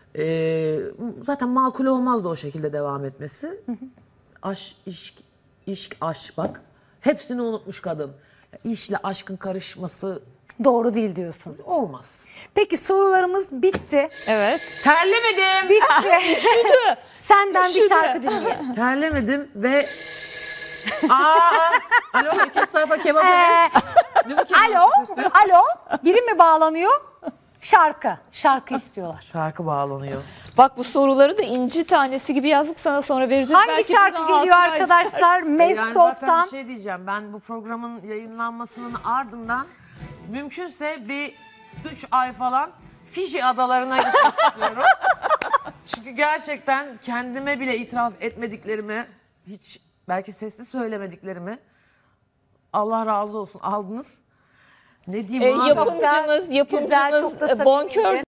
Ee, zaten makul olmazdı o şekilde devam etmesi. Aşk, işk, işk, aşk bak. Hepsini unutmuş kadın. İşle aşkın karışması Doğru değil diyorsun. olmaz. Peki sorularımız bitti. Evet. Terlemedim. Bitti. Üşüdü. Senden bir Üşüdü. şarkı dinleyelim. Terlemedim ve... Aa, alo, iki sayfa kebap Ee, evi. Ne bu kebap alo, sesi? alo. Biri mi bağlanıyor? Şarkı. Şarkı istiyorlar. Şarkı bağlanıyor. Bak bu soruları da inci tanesi gibi yazdık, sana sonra vereceğiz. Hangi Belki şarkı buradan geliyor altına arkadaşlar? Yani Mest zaten of'tan. bir şey diyeceğim. Ben bu programın yayınlanmasının ardından mümkünse bir üç ay falan Fiji adalarına gitmek istiyorum. Çünkü gerçekten kendime bile itiraf etmediklerimi, hiç belki sesli söylemediklerimi, Allah razı olsun, aldınız. Ne E, diyeyim abi? yapımcımız, Güzel, çok da yapımcımız samimiydi. bonkör